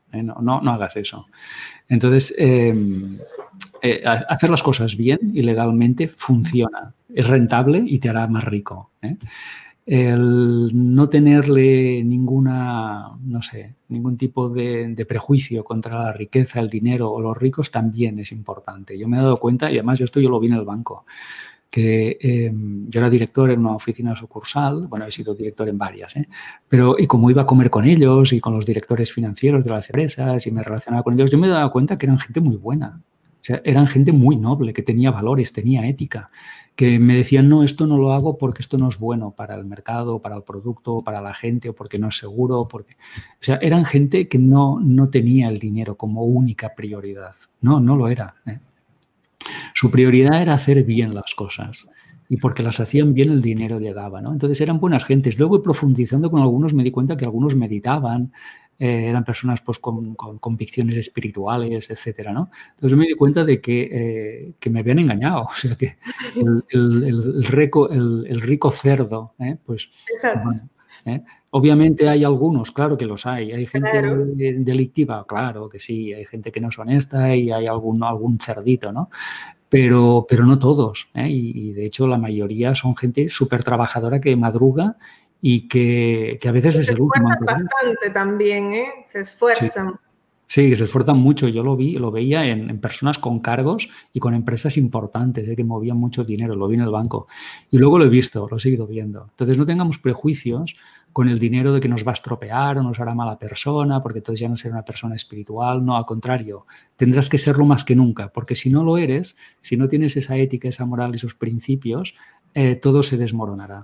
¿eh? No, no, no hagas eso. Entonces, eh, eh, hacer las cosas bien y legalmente funciona, es rentable y te hará más rico, ¿eh? El no tenerle ninguna, no sé, ningún tipo de, de prejuicio contra la riqueza, el dinero o los ricos también es importante. Yo me he dado cuenta, y además yo esto yo lo vi en el banco, que eh, yo era director en una oficina sucursal, bueno, he sido director en varias, ¿eh? Pero y como iba a comer con ellos y con los directores financieros de las empresas y me relacionaba con ellos, yo me daba cuenta que eran gente muy buena. O sea, eran gente muy noble, que tenía valores, tenía ética, que me decían, no, esto no lo hago porque esto no es bueno para el mercado, para el producto, para la gente, o porque no es seguro. Porque... O sea, eran gente que no, no tenía el dinero como única prioridad. No, no lo era, ¿eh? Su prioridad era hacer bien las cosas. Y porque las hacían bien, el dinero llegaba, ¿no? Entonces, eran buenas gentes. Luego, profundizando con algunos, me di cuenta que algunos meditaban, Eh, eran personas pues, con, con convicciones espirituales, etcétera, ¿no? Entonces me di cuenta de que, eh, que me habían engañado, o sea que el, el, el, rico, el, el rico cerdo, ¿eh? Pues bueno, ¿eh? Obviamente hay algunos, claro que los hay, hay gente claro. delictiva, claro que sí, hay gente que no es honesta y hay algún, algún cerdito, ¿no? Pero, pero no todos, ¿eh? y, y de hecho la mayoría son gente súper trabajadora que madruga y que, que a veces y es se el último. Se esfuerzan bastante también, ¿eh? Se esfuerzan. Sí, sí, se esfuerzan mucho. Yo lo vi, lo veía en, en personas con cargos y con empresas importantes, ¿eh? Que movían mucho dinero, lo vi en el banco. Y luego lo he visto, lo he seguido viendo. Entonces no tengamos prejuicios con el dinero de que nos va a estropear o nos hará mala persona, porque entonces ya no será una persona espiritual. No, al contrario, tendrás que serlo más que nunca, porque si no lo eres, si no tienes esa ética, esa moral y esos principios, eh, todo se desmoronará.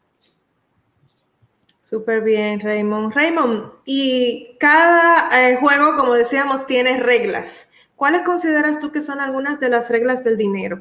Súper bien, Raymond. Raymond, y cada eh, juego, como decíamos, tiene reglas. ¿Cuáles consideras tú que son algunas de las reglas del dinero?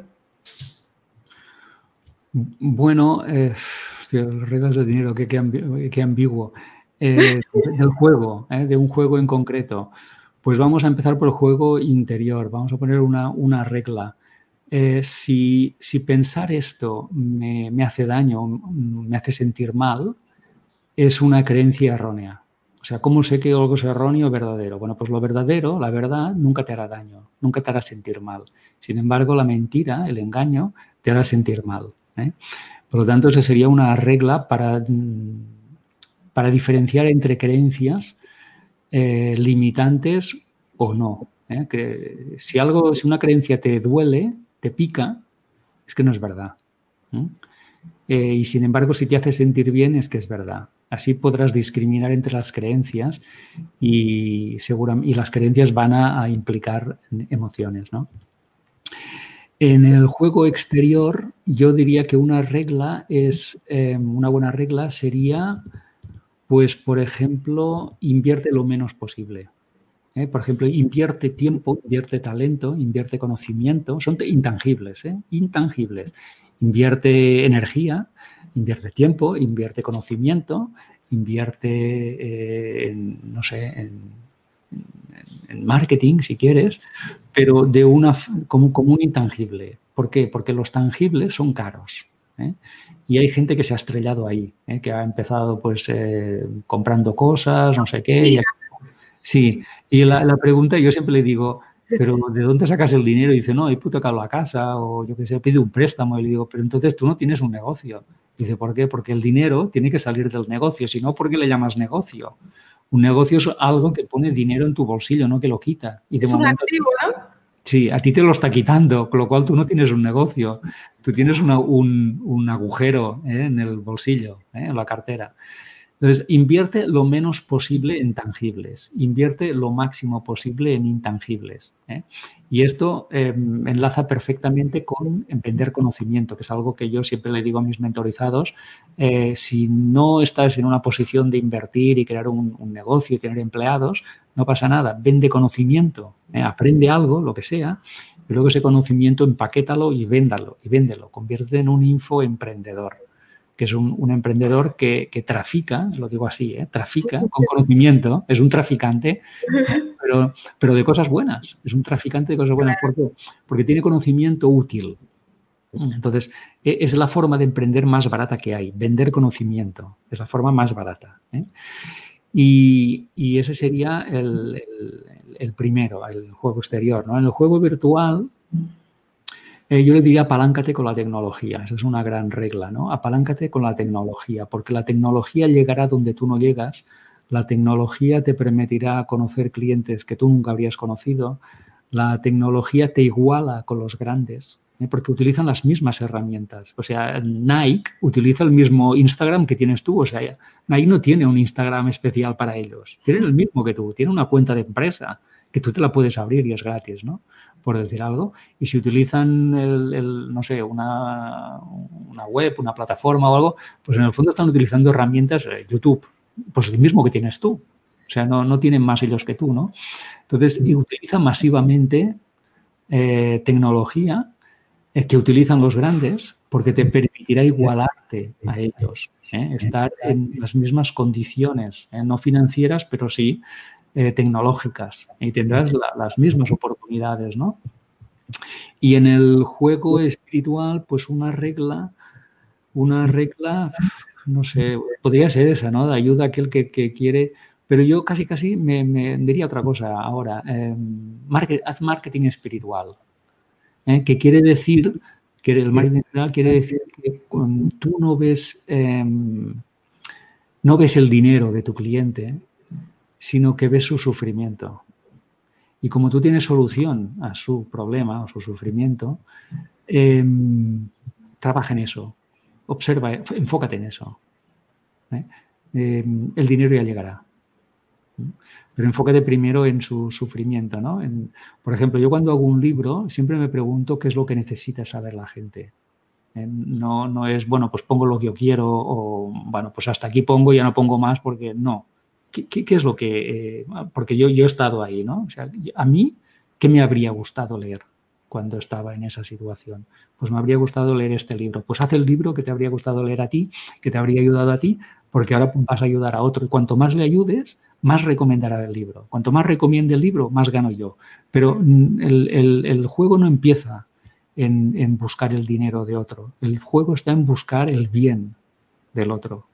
Bueno, eh, hostia, las reglas del dinero, qué, qué, ambi qué ambiguo. Eh, del juego, eh, de un juego en concreto. Pues vamos a empezar por el juego interior. Vamos a poner una, una regla. Eh, si, si pensar esto me, me hace daño, me hace sentir mal, es una creencia errónea. O sea, ¿cómo sé que algo es erróneo o verdadero? Bueno, pues lo verdadero, la verdad, nunca te hará daño, nunca te hará sentir mal. Sin embargo, la mentira, el engaño, te hará sentir mal, ¿eh? Por lo tanto, esa sería una regla para, para diferenciar entre creencias eh, limitantes o no, ¿eh? Que si algo, si una creencia te duele, te pica, es que no es verdad, ¿eh? Eh, y sin embargo, si te hace sentir bien, es que es verdad. Así podrás discriminar entre las creencias y, segura, y las creencias van a, a implicar emociones, ¿no? En el juego exterior, yo diría que una regla es, eh, una buena regla sería, pues, por ejemplo, invierte lo menos posible. ¿Eh? Por ejemplo, invierte tiempo, invierte talento, invierte conocimiento, son intangibles, ¿eh? Intangibles. Invierte energía, invierte tiempo, invierte conocimiento, invierte, eh, en, no sé, en, en marketing, si quieres, pero de una, como, como un intangible. ¿Por qué? Porque los tangibles son caros, ¿eh? Y hay gente que se ha estrellado ahí, ¿eh? Que ha empezado pues eh, comprando cosas, no sé qué. Y, sí, y la, la pregunta, yo siempre le digo, pero ¿de dónde sacas el dinero? Y dice, no, he hipotecado la casa o yo qué sé, pide un préstamo. Y le digo, pero entonces tú no tienes un negocio. Y dice, ¿por qué? Porque el dinero tiene que salir del negocio, si no, ¿por qué le llamas negocio? Un negocio es algo que pone dinero en tu bolsillo, no que lo quita. Y de es momento, un activo, ¿no? Sí, a ti te lo está quitando, con lo cual tú no tienes un negocio. Tú tienes una, un, un agujero, ¿eh? En el bolsillo, ¿eh? En la cartera. Entonces, invierte lo menos posible en tangibles, invierte lo máximo posible en intangibles, ¿eh? Y esto eh, enlaza perfectamente con vender conocimiento, que es algo que yo siempre le digo a mis mentorizados. Eh, si no estás en una posición de invertir y crear un, un negocio y tener empleados, no pasa nada, vende conocimiento, ¿eh? Aprende algo, lo que sea, y luego ese conocimiento empaquétalo y véndalo, y véndelo, convierte en un infoemprendedor, que es un, un emprendedor que, que trafica, lo digo así, ¿eh? Trafica con conocimiento, es un traficante, pero, pero de cosas buenas, es un traficante de cosas buenas. ¿Por qué? Porque tiene conocimiento útil. Entonces, es la forma de emprender más barata que hay, vender conocimiento, es la forma más barata, ¿eh? Y, y ese sería el, el, el primero, el juego exterior, ¿no? En el juego virtual, eh, yo le diría apaláncate con la tecnología. Esa es una gran regla, ¿no? Apaláncate con la tecnología, porque la tecnología llegará donde tú no llegas. La tecnología te permitirá conocer clientes que tú nunca habrías conocido. La tecnología te iguala con los grandes, ¿eh? Porque utilizan las mismas herramientas. O sea, Nike utiliza el mismo Instagram que tienes tú. O sea, Nike no tiene un Instagram especial para ellos. Tienen el mismo que tú. Tienen una cuenta de empresa que tú te la puedes abrir y es gratis, ¿no? Por decir algo. Y si utilizan, el, el, no sé, una, una web, una plataforma o algo, pues en el fondo están utilizando herramientas, eh, YouTube, pues el mismo que tienes tú. O sea, no, no tienen más ellos que tú, ¿no? Entonces, y utilizan masivamente eh, tecnología eh, que utilizan los grandes porque te permitirá igualarte a ellos, ¿eh? Estar en las mismas condiciones, ¿eh? No financieras, pero sí eh, tecnológicas. Y tendrás la, las mismas oportunidades, ¿no? Y en el juego espiritual, pues una regla, una regla, no sé, podría ser esa, ¿no? De ayuda a aquel que, que quiere... Pero yo casi, casi me, me diría otra cosa ahora. Eh, market, haz marketing espiritual. ¿Eh? Que quiere decir, que el marketing espiritual quiere decir que tú no ves, eh, no ves el dinero de tu cliente, sino que ves su sufrimiento. Y como tú tienes solución a su problema o su sufrimiento, eh, trabaja en eso. Observa, enfócate en eso. ¿Eh? Eh, el dinero ya llegará. Pero enfócate primero en su sufrimiento, ¿no? En, por ejemplo, yo cuando hago un libro siempre me pregunto qué es lo que necesita saber la gente. Eh, no, no es, bueno, pues pongo lo que yo quiero o, bueno, pues hasta aquí pongo y ya no pongo más porque no. ¿Qué, qué, qué es lo que...? Eh, porque yo, yo he estado ahí, ¿no? O sea, a mí, ¿qué me habría gustado leer cuando estaba en esa situación? Pues me habría gustado leer este libro. Pues haz el libro que te habría gustado leer a ti, que te habría ayudado a ti, porque ahora vas a ayudar a otro. Y cuanto más le ayudes, más recomendará el libro. Cuanto más recomiende el libro, más gano yo. Pero el, el, el juego no empieza en, en buscar el dinero de otro. El juego está en buscar el bien del otro.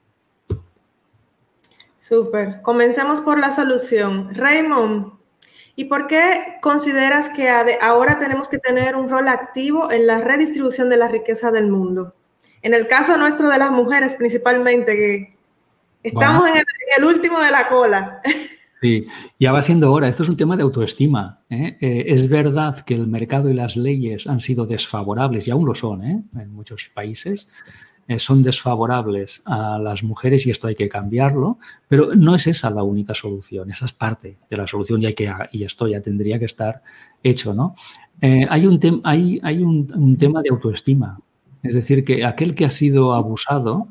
Súper. Comencemos por la solución. Raymond, ¿y por qué consideras que ahora tenemos que tener un rol activo en la redistribución de la riqueza del mundo? En el caso nuestro de las mujeres principalmente, que estamos bueno. en, el, en el último de la cola. Sí, ya va siendo hora. Esto es un tema de autoestima. ¿eh? Eh, es verdad que el mercado y las leyes han sido desfavorables, y aún lo son, ¿eh? En muchos países. Eh, son desfavorables a las mujeres y esto hay que cambiarlo, pero no es esa la única solución. Esa es parte de la solución y, hay que, y esto ya tendría que estar hecho, ¿no? Eh, hay un, tem, hay, hay un, un tema de autoestima. Es decir, que aquel que ha sido abusado,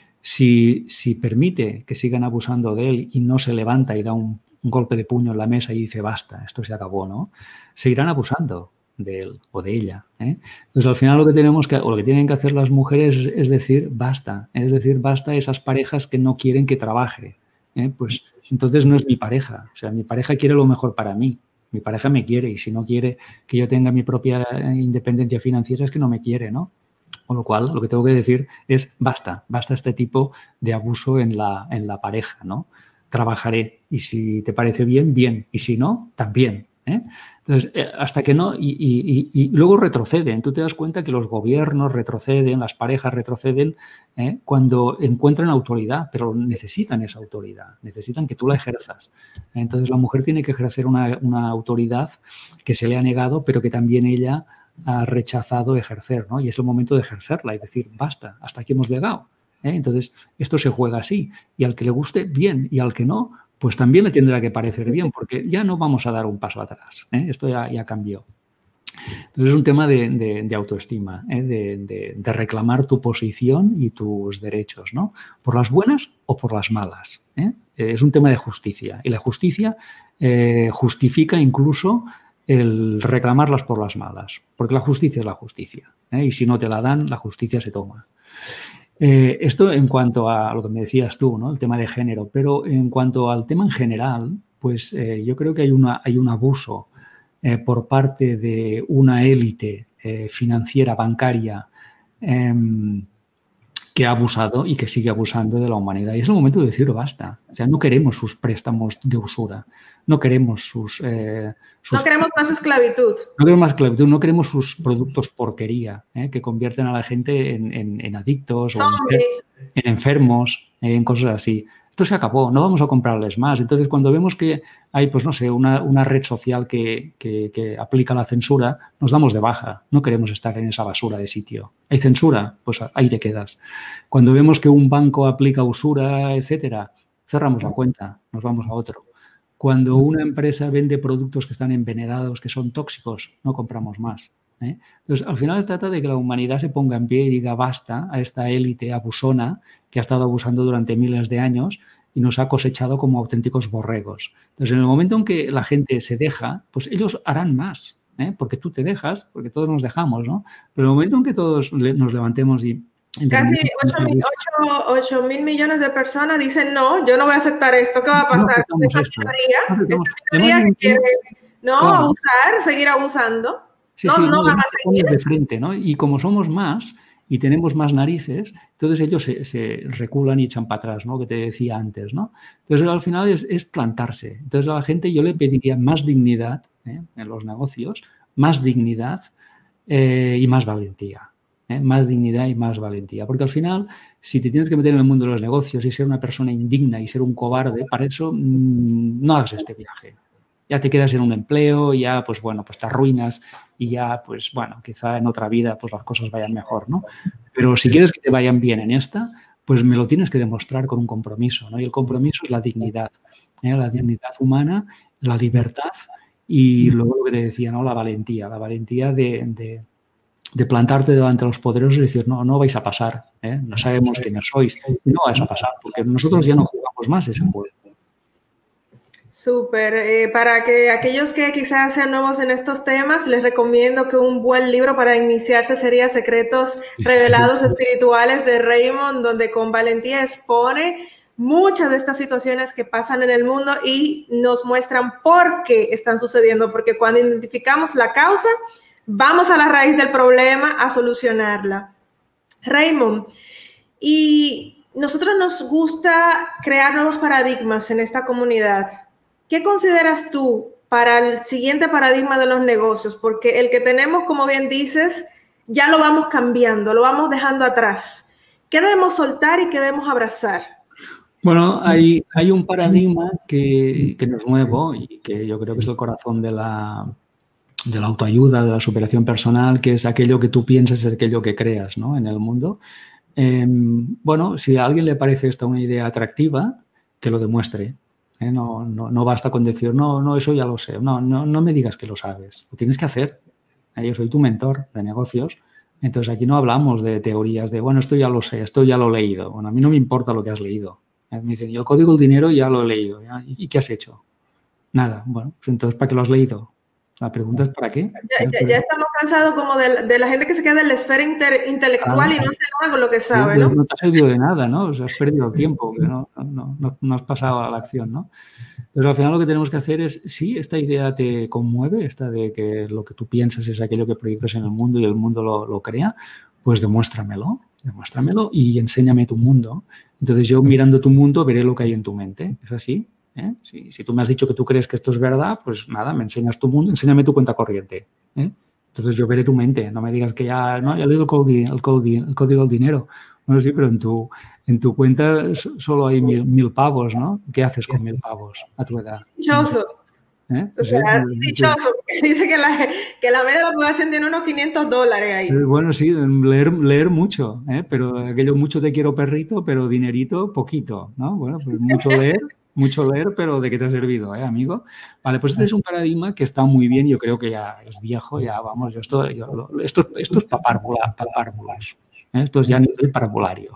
Si, si permite que sigan abusando de él y no se levanta y da un, un golpe de puño en la mesa y dice basta, esto se acabó, ¿no? Seguirán abusando de él o de ella. ¿eh? Entonces, al final lo que tenemos que, o lo que tienen que hacer las mujeres es, es decir basta, es decir basta a esas parejas que no quieren que trabaje. ¿eh? Pues entonces no es mi pareja. O sea, mi pareja quiere lo mejor para mí. Mi pareja me quiere y si no quiere que yo tenga mi propia independencia financiera es que no me quiere, ¿no? Con lo cual, lo que tengo que decir es basta, basta este tipo de abuso en la, en la pareja, ¿no? Trabajaré y si te parece bien, bien, y si no, también. ¿eh? Entonces, hasta que no, y, y, y, y luego retroceden. Tú te das cuenta que los gobiernos retroceden, las parejas retroceden ¿eh? cuando encuentran autoridad, pero necesitan esa autoridad, necesitan que tú la ejerzas. Entonces, la mujer tiene que ejercer una, una autoridad que se le ha negado, pero que también ella ha rechazado ejercer, ¿no? Y es el momento de ejercerla y decir, basta, hasta aquí hemos llegado. ¿eh? Entonces, esto se juega así. Y al que le guste, bien. Y al que no, pues también le tendrá que parecer bien, porque ya no vamos a dar un paso atrás. ¿eh? Esto ya, ya cambió. Entonces, es un tema de, de, de autoestima, ¿eh? de, de, de reclamar tu posición y tus derechos, ¿no? Por las buenas o por las malas. ¿eh? Es un tema de justicia. Y la justicia eh, justifica incluso el reclamarlas por las malas, porque la justicia es la justicia, ¿eh? y si no te la dan, la justicia se toma. Eh, esto en cuanto a lo que me decías tú, ¿no? El tema de género, pero en cuanto al tema en general, pues eh, yo creo que hay, una, hay un abuso eh, por parte de una élite eh, financiera, bancaria, eh, que ha abusado y que sigue abusando de la humanidad. Y es el momento de decir basta. O sea, no queremos sus préstamos de usura, no queremos sus... Eh, sus no queremos más esclavitud. No queremos más esclavitud, no queremos sus productos porquería, ¿eh? que convierten a la gente en, en, en adictos o en, en enfermos, eh, en cosas así. Esto se acabó, no vamos a comprarles más. Entonces, cuando vemos que hay, pues no sé, una, una red social que, que, que aplica la censura, nos damos de baja. No queremos estar en esa basura de sitio. ¿Hay censura? Pues ahí te quedas. Cuando vemos que un banco aplica usura, etcétera, cerramos la cuenta, nos vamos a otro. Cuando una empresa vende productos que están envenenados, que son tóxicos, no compramos más. ¿eh? Entonces, al final se trata de que la humanidad se ponga en pie y diga basta a esta élite abusona que ha estado abusando durante miles de años y nos ha cosechado como auténticos borregos. Entonces, en el momento en que la gente se deja, pues ellos harán más, ¿eh? porque tú te dejas, porque todos nos dejamos, ¿no? Pero en el momento en que todos nos levantemos y... Casi ocho mil millones de personas dicen, no, yo no voy a aceptar esto, ¿qué va a pasar? No esa minoría, esa minoría que quiere no claro. abusar, seguir abusando, sí, no, sí, no, no van a seguir. De frente, ¿no? Y como somos más y tenemos más narices, entonces ellos se, se reculan y echan para atrás, ¿no? Que te decía antes, ¿no? Entonces al final es, es plantarse. Entonces a la gente yo le pediría más dignidad ¿eh? en los negocios, más dignidad eh, y más valentía. ¿eh? Más dignidad y más valentía. Porque al final, si te tienes que meter en el mundo de los negocios y ser una persona indigna y ser un cobarde, para eso mmm, no hagas este viaje. Ya te quedas en un empleo, ya pues bueno, pues te arruinas y ya pues bueno, quizá en otra vida pues las cosas vayan mejor, ¿no? Pero si quieres que te vayan bien en esta, pues me lo tienes que demostrar con un compromiso, ¿no? Y el compromiso es la dignidad, ¿eh? La dignidad humana, la libertad y luego lo que te decía, ¿no? La valentía, la valentía de, de, de plantarte delante de los poderosos y decir, no, no vais a pasar, ¿eh? No sabemos quiénes sois y no vais a pasar porque nosotros ya no jugamos más ese juego. Súper. Eh, para que aquellos que quizás sean nuevos en estos temas, les recomiendo que un buen libro para iniciarse sería Secretos Revelados Espirituales de Raymond, donde con valentía expone muchas de estas situaciones que pasan en el mundo y nos muestran por qué están sucediendo, porque cuando identificamos la causa, vamos a la raíz del problema a solucionarla. Raymond, y nosotros nos gusta crear nuevos paradigmas en esta comunidad. ¿Qué consideras tú para el siguiente paradigma de los negocios? Porque el que tenemos, como bien dices, ya lo vamos cambiando, lo vamos dejando atrás. ¿Qué debemos soltar y qué debemos abrazar? Bueno, hay, hay un paradigma que, que no es nuevo y que yo creo que es el corazón de la, de la autoayuda, de la superación personal, que es aquello que tú piensas es aquello que creas, ¿no? En el mundo. Eh, bueno, si a alguien le parece esta una idea atractiva, que lo demuestre. ¿eh? No, no, no basta con decir, no, no, eso ya lo sé. No, no, no me digas que lo sabes. Lo tienes que hacer. ¿eh? Yo soy tu mentor de negocios. Entonces, aquí no hablamos de teorías de, bueno, esto ya lo sé, esto ya lo he leído. Bueno, a mí no me importa lo que has leído. ¿eh? Me dicen, y el código del dinero ya lo he leído. ¿ya? ¿Y qué has hecho? Nada. Bueno, pues entonces, ¿para qué lo has leído? La pregunta es ¿para qué? Ya, ya, ya estamos cansados como de, de la gente que se queda en la esfera inter, intelectual ah, y no hace nada con lo que sabe, ¿no? No te ha servido de nada, ¿no? O sea, has perdido el tiempo, que no, no, no, no has pasado a la acción, ¿no? Entonces, al final lo que tenemos que hacer es, si esta idea te conmueve, esta de que lo que tú piensas es aquello que proyectas en el mundo y el mundo lo, lo crea, pues demuéstramelo, demuéstramelo y enséñame tu mundo. Entonces, yo mirando tu mundo veré lo que hay en tu mente. ¿Es así? ¿Eh? Si, si tú me has dicho que tú crees que esto es verdad, pues nada, me enseñas tu mundo, enséñame tu cuenta corriente. ¿eh? Entonces yo veré tu mente, no me digas que ya, no, ya leí el código, el código, el código del dinero. Bueno, sí, pero en tu, en tu cuenta solo hay mil, mil pavos, ¿no? ¿Qué haces con mil pavos a tu edad? Dichoso. ¿Eh? O sea, sí, dichoso, porque se dice que la, que la media de la población tiene unos quinientos dólares ahí. Bueno, sí, leer, leer mucho, ¿eh? Pero aquello mucho te quiero perrito, pero dinerito poquito, ¿no? Bueno, pues mucho leer. Mucho leer, pero ¿de qué te ha servido, eh, amigo? Vale, pues este es un paradigma que está muy bien. Yo creo que ya es viejo, ya vamos, yo esto, yo, esto, esto es papárvula, papárvulas. ¿eh? Esto es ya nivel parvulario.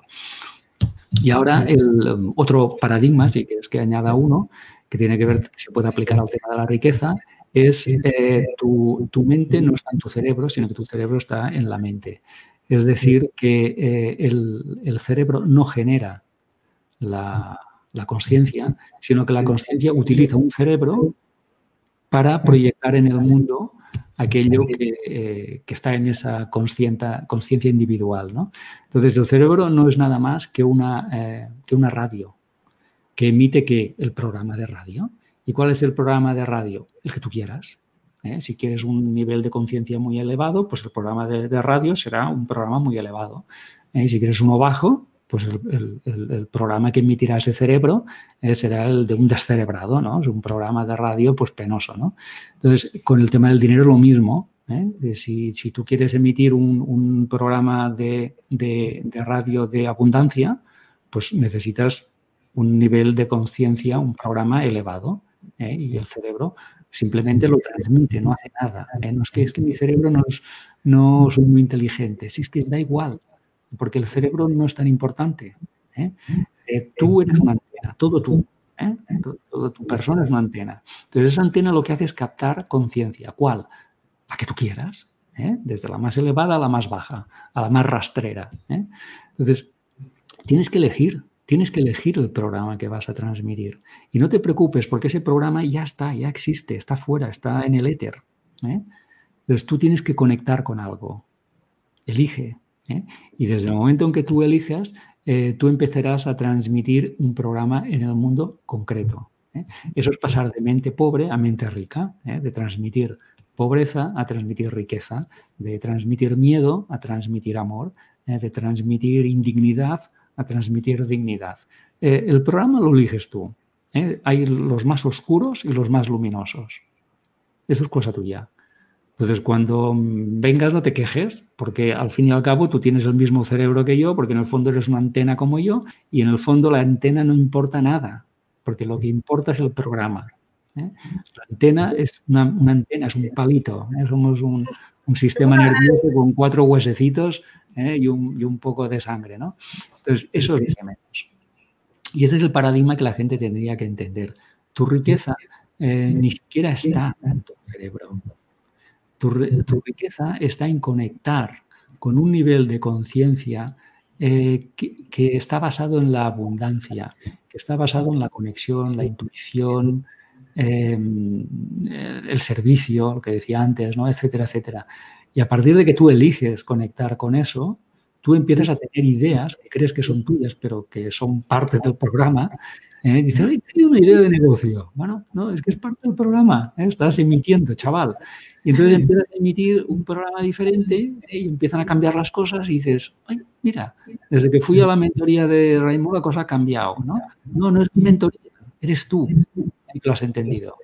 Y ahora el otro paradigma, si quieres que añada uno, que tiene que ver, que se puede aplicar al tema de la riqueza, es eh, tu, tu mente no está en tu cerebro, sino que tu cerebro está en la mente. Es decir, que eh, el, el cerebro no genera la... la consciencia, sino que la consciencia utiliza un cerebro para proyectar en el mundo aquello que, eh, que está en esa conciencia individual, ¿no? Entonces, el cerebro no es nada más que una, eh, que una radio que emite ¿qué? El programa de radio. ¿Y cuál es el programa de radio? El que tú quieras. ¿eh? Si quieres un nivel de conciencia muy elevado, pues el programa de, de radio será un programa muy elevado. ¿eh? Y si quieres uno bajo, pues el, el, el programa que emitirá ese cerebro eh, será el de un descerebrado, ¿no? Es un programa de radio pues penoso, ¿no? Entonces, con el tema del dinero es lo mismo. ¿eh? Si, si tú quieres emitir un, un programa de, de, de radio de abundancia, pues necesitas un nivel de conciencia, un programa elevado. ¿eh? Y el cerebro simplemente lo transmite, no hace nada. ¿eh? No es que, es que mi cerebro no es, no soy muy inteligente, sí, es que da igual, porque el cerebro no es tan importante. ¿eh? Eh, tú eres una antena, todo tú. ¿eh? Todo, todo tu persona es una antena. Entonces, esa antena lo que hace es captar conciencia. ¿Cuál? La que tú quieras. ¿eh? Desde la más elevada a la más baja, a la más rastrera. ¿eh? Entonces, tienes que elegir. Tienes que elegir el programa que vas a transmitir. Y no te preocupes, porque ese programa ya está, ya existe, está fuera, está en el éter. ¿eh? Entonces, tú tienes que conectar con algo. Elige. ¿eh? Y desde el momento en que tú elijas, eh, tú empezarás a transmitir un programa en el mundo concreto. ¿eh? Eso es pasar de mente pobre a mente rica, ¿eh? de transmitir pobreza a transmitir riqueza, de transmitir miedo a transmitir amor, ¿eh? de transmitir indignidad a transmitir dignidad. Eh, el programa lo eliges tú. ¿eh? Hay los más oscuros y los más luminosos. Eso es cosa tuya. Entonces, cuando vengas no te quejes, porque al fin y al cabo tú tienes el mismo cerebro que yo, porque en el fondo eres una antena como yo, y en el fondo la antena no importa nada, porque lo que importa es el programa. ¿eh? La antena es una, una antena, es un palito. ¿eh? Somos un, un sistema nervioso con cuatro huesecitos ¿eh? y, un, y un poco de sangre, ¿no? Entonces, eso es lo que menos. Y ese es el paradigma que la gente tendría que entender. Tu riqueza eh, ni siquiera está en tu cerebro. Tu, tu riqueza está en conectar con un nivel de conciencia eh, que, que está basado en la abundancia, que está basado en la conexión, la intuición, eh, el servicio, lo que decía antes, ¿no? etcétera, etcétera. Y a partir de que tú eliges conectar con eso, tú empiezas a tener ideas que crees que son tuyas, pero que son parte del programa. ¿eh? Dices, oye, tengo una idea de negocio. Bueno, no, es que es parte del programa. ¿eh? Estás emitiendo, chaval. Y entonces empiezas a emitir un programa diferente ¿eh? y empiezan a cambiar las cosas y dices, ay, mira, desde que fui a la mentoría de Raymond la cosa ha cambiado. No, no, no es mi mentoría, eres tú. Y lo has entendido.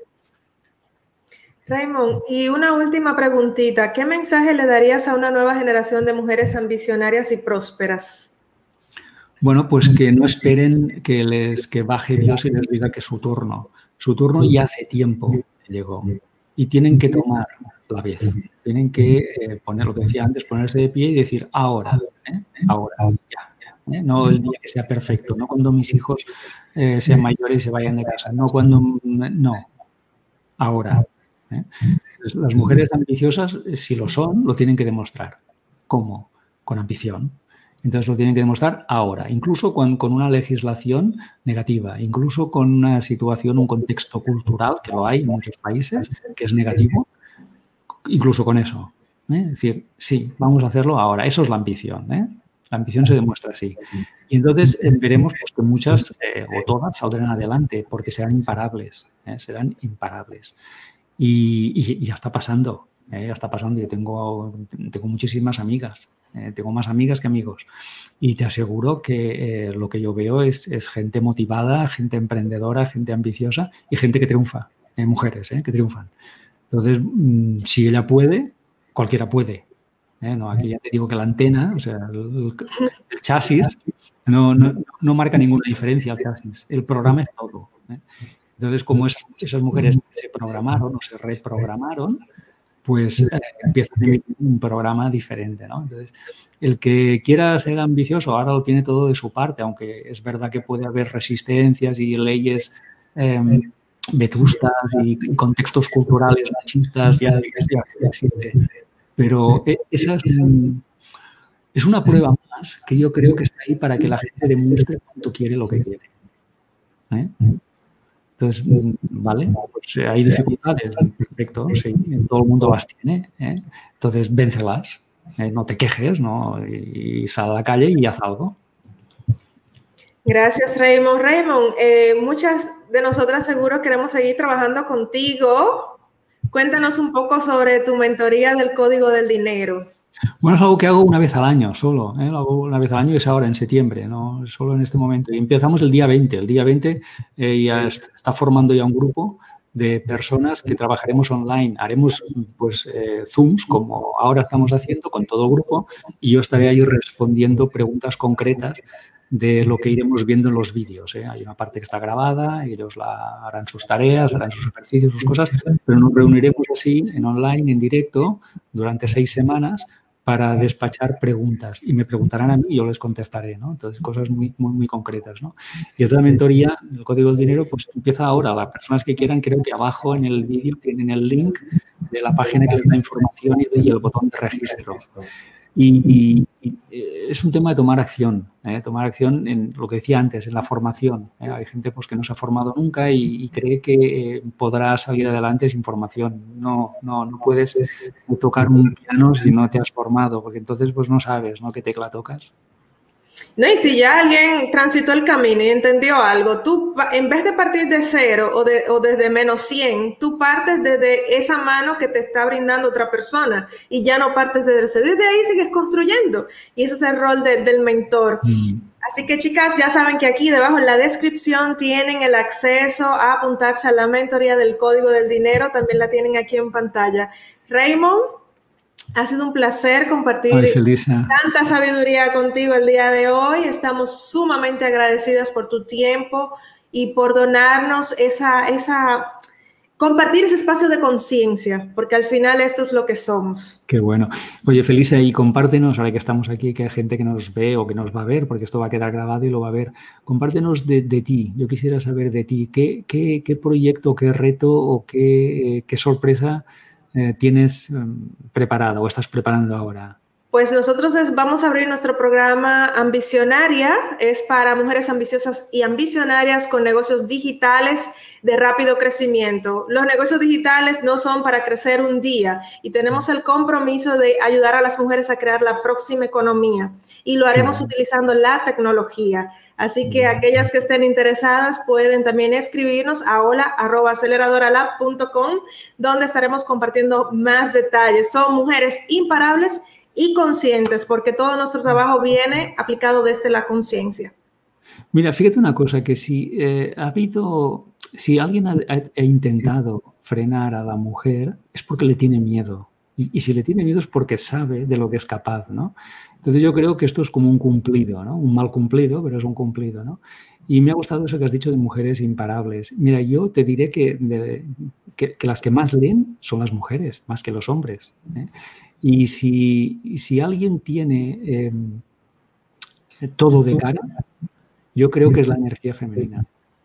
Raymond, y una última preguntita. ¿Qué mensaje le darías a una nueva generación de mujeres ambicionarias y prósperas? Bueno, pues que no esperen que les que baje Dios y les diga que es su turno. Su turno ya hace tiempo que llegó. Y tienen que tomar la vez. Tienen que eh, poner lo que decía antes, ponerse de pie y decir ahora, ¿eh? ahora, ya. ¿eh? No el día que sea perfecto, no cuando mis hijos eh, sean mayores y se vayan de casa, no cuando, no, ahora. ¿eh? Las mujeres ambiciosas, si lo son, lo tienen que demostrar. ¿Cómo? Con ambición. Entonces lo tienen que demostrar ahora, incluso con, con una legislación negativa, incluso con una situación, un contexto cultural, que lo hay en muchos países, que es negativo, incluso con eso. ¿eh? Es decir, sí, vamos a hacerlo ahora. Eso es la ambición. ¿eh? La ambición se demuestra así. Y entonces eh, veremos pues, que muchas eh, o todas saldrán adelante porque serán imparables. ¿eh? Serán imparables. Y, y, y ya está pasando. ¿eh? Ya está pasando. Yo tengo, tengo muchísimas amigas. Eh, tengo más amigas que amigos. Y te aseguro que eh, lo que yo veo es, es gente motivada, gente emprendedora, gente ambiciosa y gente que triunfa. Eh, mujeres ¿eh? que triunfan. Entonces, mmm, si ella puede, cualquiera puede. ¿eh? No, aquí ya te digo que la antena, o sea, el, el chasis, no, no, no marca ninguna diferencia el chasis. El programa es todo. ¿eh? Entonces, como esas, esas mujeres se programaron o se reprogramaron, pues eh, empiezan a emitir un programa diferente, ¿no? Entonces, el que quiera ser ambicioso ahora lo tiene todo de su parte, aunque es verdad que puede haber resistencias y leyes eh, vetustas y contextos culturales machistas, ya, ya, ya existe. Pero esa es, un, es una prueba más que yo creo que está ahí para que la gente demuestre cuánto quiere lo que quiere. ¿eh? Entonces, vale, pues hay dificultades, perfecto, sí, todo el mundo las tiene, ¿eh? Entonces, véncelas, ¿eh? No te quejes, ¿no? Y, y sal a la calle y haz algo. Gracias, Raymond. Raymond, eh, muchas de nosotras seguro queremos seguir trabajando contigo. Cuéntanos un poco sobre tu mentoría del Código del Dinero. Bueno, es algo que hago una vez al año solo, ¿eh? Lo hago una vez al año y es ahora, en septiembre, ¿no? Solo en este momento. Y empezamos el día veinte. El día veinte eh, ya está formando ya un grupo de personas que trabajaremos online. Haremos pues eh, Zooms, como ahora estamos haciendo, con todo el grupo, y yo estaré ahí respondiendo preguntas concretas de lo que iremos viendo en los vídeos, ¿eh? Hay una parte que está grabada, ellos la harán sus tareas, harán sus ejercicios, sus cosas, pero nos reuniremos así, en online, en directo, durante seis semanas, para despachar preguntas y me preguntarán a mí y yo les contestaré, ¿no? Entonces, cosas muy, muy, muy concretas, ¿no? Y esta mentoría del Código del Dinero, pues empieza ahora. Las personas que quieran, creo que abajo en el vídeo tienen el link de la página que les da información y, de, y el botón de registro. Y, y, y es un tema de tomar acción, ¿eh? Tomar acción en lo que decía antes, en la formación, ¿eh? Hay gente pues, que no se ha formado nunca y, y cree que eh, podrá salir adelante sin formación. No, no, no puedes tocar un piano si no te has formado, porque entonces pues no sabes, ¿no?, qué tecla tocas. No, y si ya alguien transitó el camino y entendió algo, tú en vez de partir de cero o, de, o desde menos cien, tú partes desde esa mano que te está brindando otra persona y ya no partes desde el cero. Desde ahí sigues construyendo y ese es el rol de, del mentor. Mm. Así que, chicas, ya saben que aquí debajo en la descripción tienen el acceso a apuntarse a la mentoría del Código del Dinero. También la tienen aquí en pantalla. Raymond, ha sido un placer compartir Ay, Felisa, tanta sabiduría contigo el día de hoy. Estamos sumamente agradecidas por tu tiempo y por donarnos esa, esa, compartir ese espacio de conciencia, porque al final esto es lo que somos. Qué bueno. Oye, Felisa, y compártenos, ahora que estamos aquí, que hay gente que nos ve o que nos va a ver, porque esto va a quedar grabado y lo va a ver, compártenos de, de ti. Yo quisiera saber de ti, ¿qué, qué, qué proyecto, qué reto o qué, qué sorpresa Eh, tienes um, preparada o estás preparando ahora? Pues nosotros es, vamos a abrir nuestro programa Ambicionaria. Es para mujeres ambiciosas y ambicionarias con negocios digitales de rápido crecimiento. Los negocios digitales no son para crecer un día y tenemos el compromiso de ayudar a las mujeres a crear la próxima economía y lo haremos sí. utilizando la tecnología. Así que aquellas que estén interesadas pueden también escribirnos a hola arroba aceleradoralab punto com, donde estaremos compartiendo más detalles. Son mujeres imparables y conscientes, porque todo nuestro trabajo viene aplicado desde la conciencia. Mira, fíjate una cosa, que si eh, ha habido, si alguien ha, ha intentado frenar a la mujer, es porque le tiene miedo. Y, y si le tiene miedo es porque sabe de lo que es capaz, ¿no? Entonces yo creo que esto es como un cumplido, ¿no? Un mal cumplido, pero es un cumplido, ¿no? Y me ha gustado eso que has dicho de mujeres imparables. Mira, yo te diré que, de, que, que las que más leen son las mujeres, más que los hombres, ¿eh? Y si, si alguien tiene eh, todo de cara, yo creo que es la energía femenina.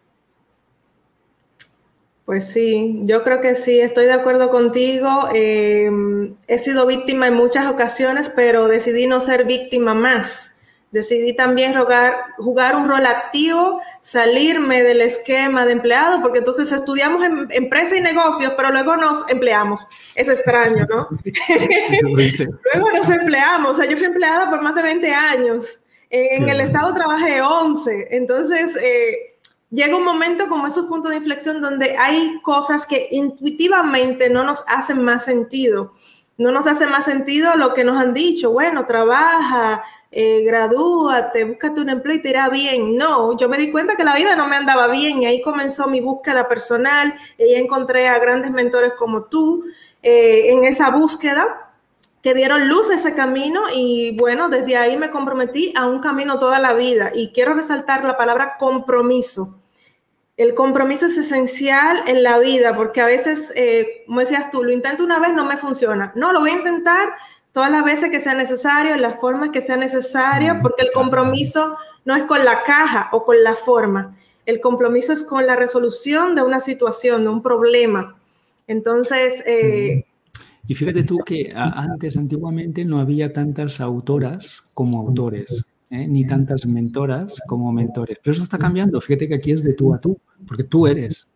Pues sí, yo creo que sí, estoy de acuerdo contigo. Eh, he sido víctima en muchas ocasiones, pero decidí no ser víctima más. Decidí también jugar, jugar un rol activo, salirme del esquema de empleado, porque entonces estudiamos en empresa y negocios, pero luego nos empleamos. Es extraño, ¿no? Luego nos empleamos. O sea, yo fui empleada por más de veinte años. En el Estado trabajé once. Entonces, eh, llega un momento como esos puntos de inflexión donde hay cosas que intuitivamente no nos hacen más sentido. No nos hace más sentido lo que nos han dicho. Bueno, trabaja, eh, gradúate, búscate un empleo y te irá bien. No, yo me di cuenta que la vida no me andaba bien y ahí comenzó mi búsqueda personal. Y ahí encontré a grandes mentores como tú eh, en esa búsqueda, que dieron luz a ese camino y bueno, desde ahí me comprometí a un camino toda la vida y quiero resaltar la palabra compromiso. El compromiso es esencial en la vida porque a veces, eh, como decías tú, lo intento una vez, no me funciona. No, lo voy a intentar todas las veces que sea necesario, en las formas que sea necesario, porque el compromiso no es con la caja o con la forma. El compromiso es con la resolución de una situación, de un problema. Entonces, eh, y fíjate tú que antes, antiguamente, no había tantas autoras como autores, ¿eh? Ni tantas mentoras como mentores. Pero eso está cambiando. Fíjate que aquí es de tú a tú, porque tú eres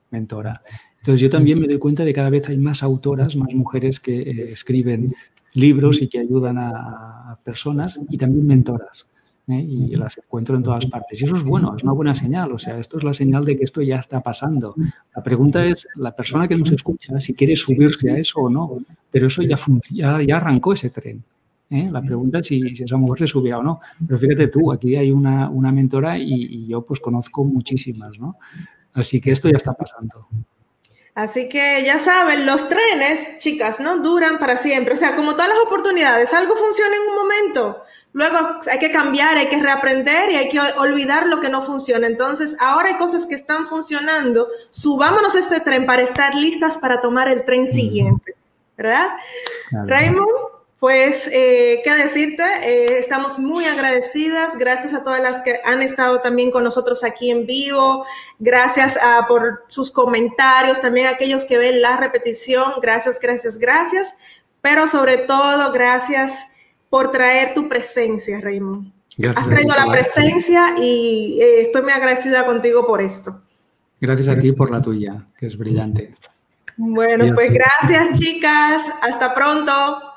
mentora. Entonces, yo también me doy cuenta de que cada vez hay más autoras, más mujeres que eh, escriben libros y que ayudan a, a personas y también mentoras. ¿eh? Y las encuentro en todas partes. Y eso es bueno, es una buena señal. O sea, esto es la señal de que esto ya está pasando. La pregunta es, la persona que nos escucha, si quiere subirse a eso o no. Pero eso ya, ya, ya arrancó ese tren. ¿eh? La pregunta es si, si esa mujer se subía o no. Pero fíjate tú, aquí hay una, una mentora y, y yo pues conozco muchísimas, ¿no? Así que esto ya está pasando. Así que ya saben, los trenes, chicas, no duran para siempre. O sea, como todas las oportunidades, algo funciona en un momento. Luego hay que cambiar, hay que reaprender y hay que olvidar lo que no funciona. Entonces, ahora hay cosas que están funcionando. Subámonos a este tren para estar listas para tomar el tren siguiente. ¿Verdad? Claro. Raymond, pues, eh, ¿qué decirte? Eh, estamos muy agradecidas. Gracias a todas las que han estado también con nosotros aquí en vivo. Gracias a, por sus comentarios. También a aquellos que ven la repetición. Gracias, gracias, gracias. Pero sobre todo, gracias por traer tu presencia, Raymond. Gracias. Has traído la presencia y eh, estoy muy agradecida contigo por esto. Gracias a ti por la tuya, que es brillante. Bueno, pues gracias, chicas. Hasta pronto.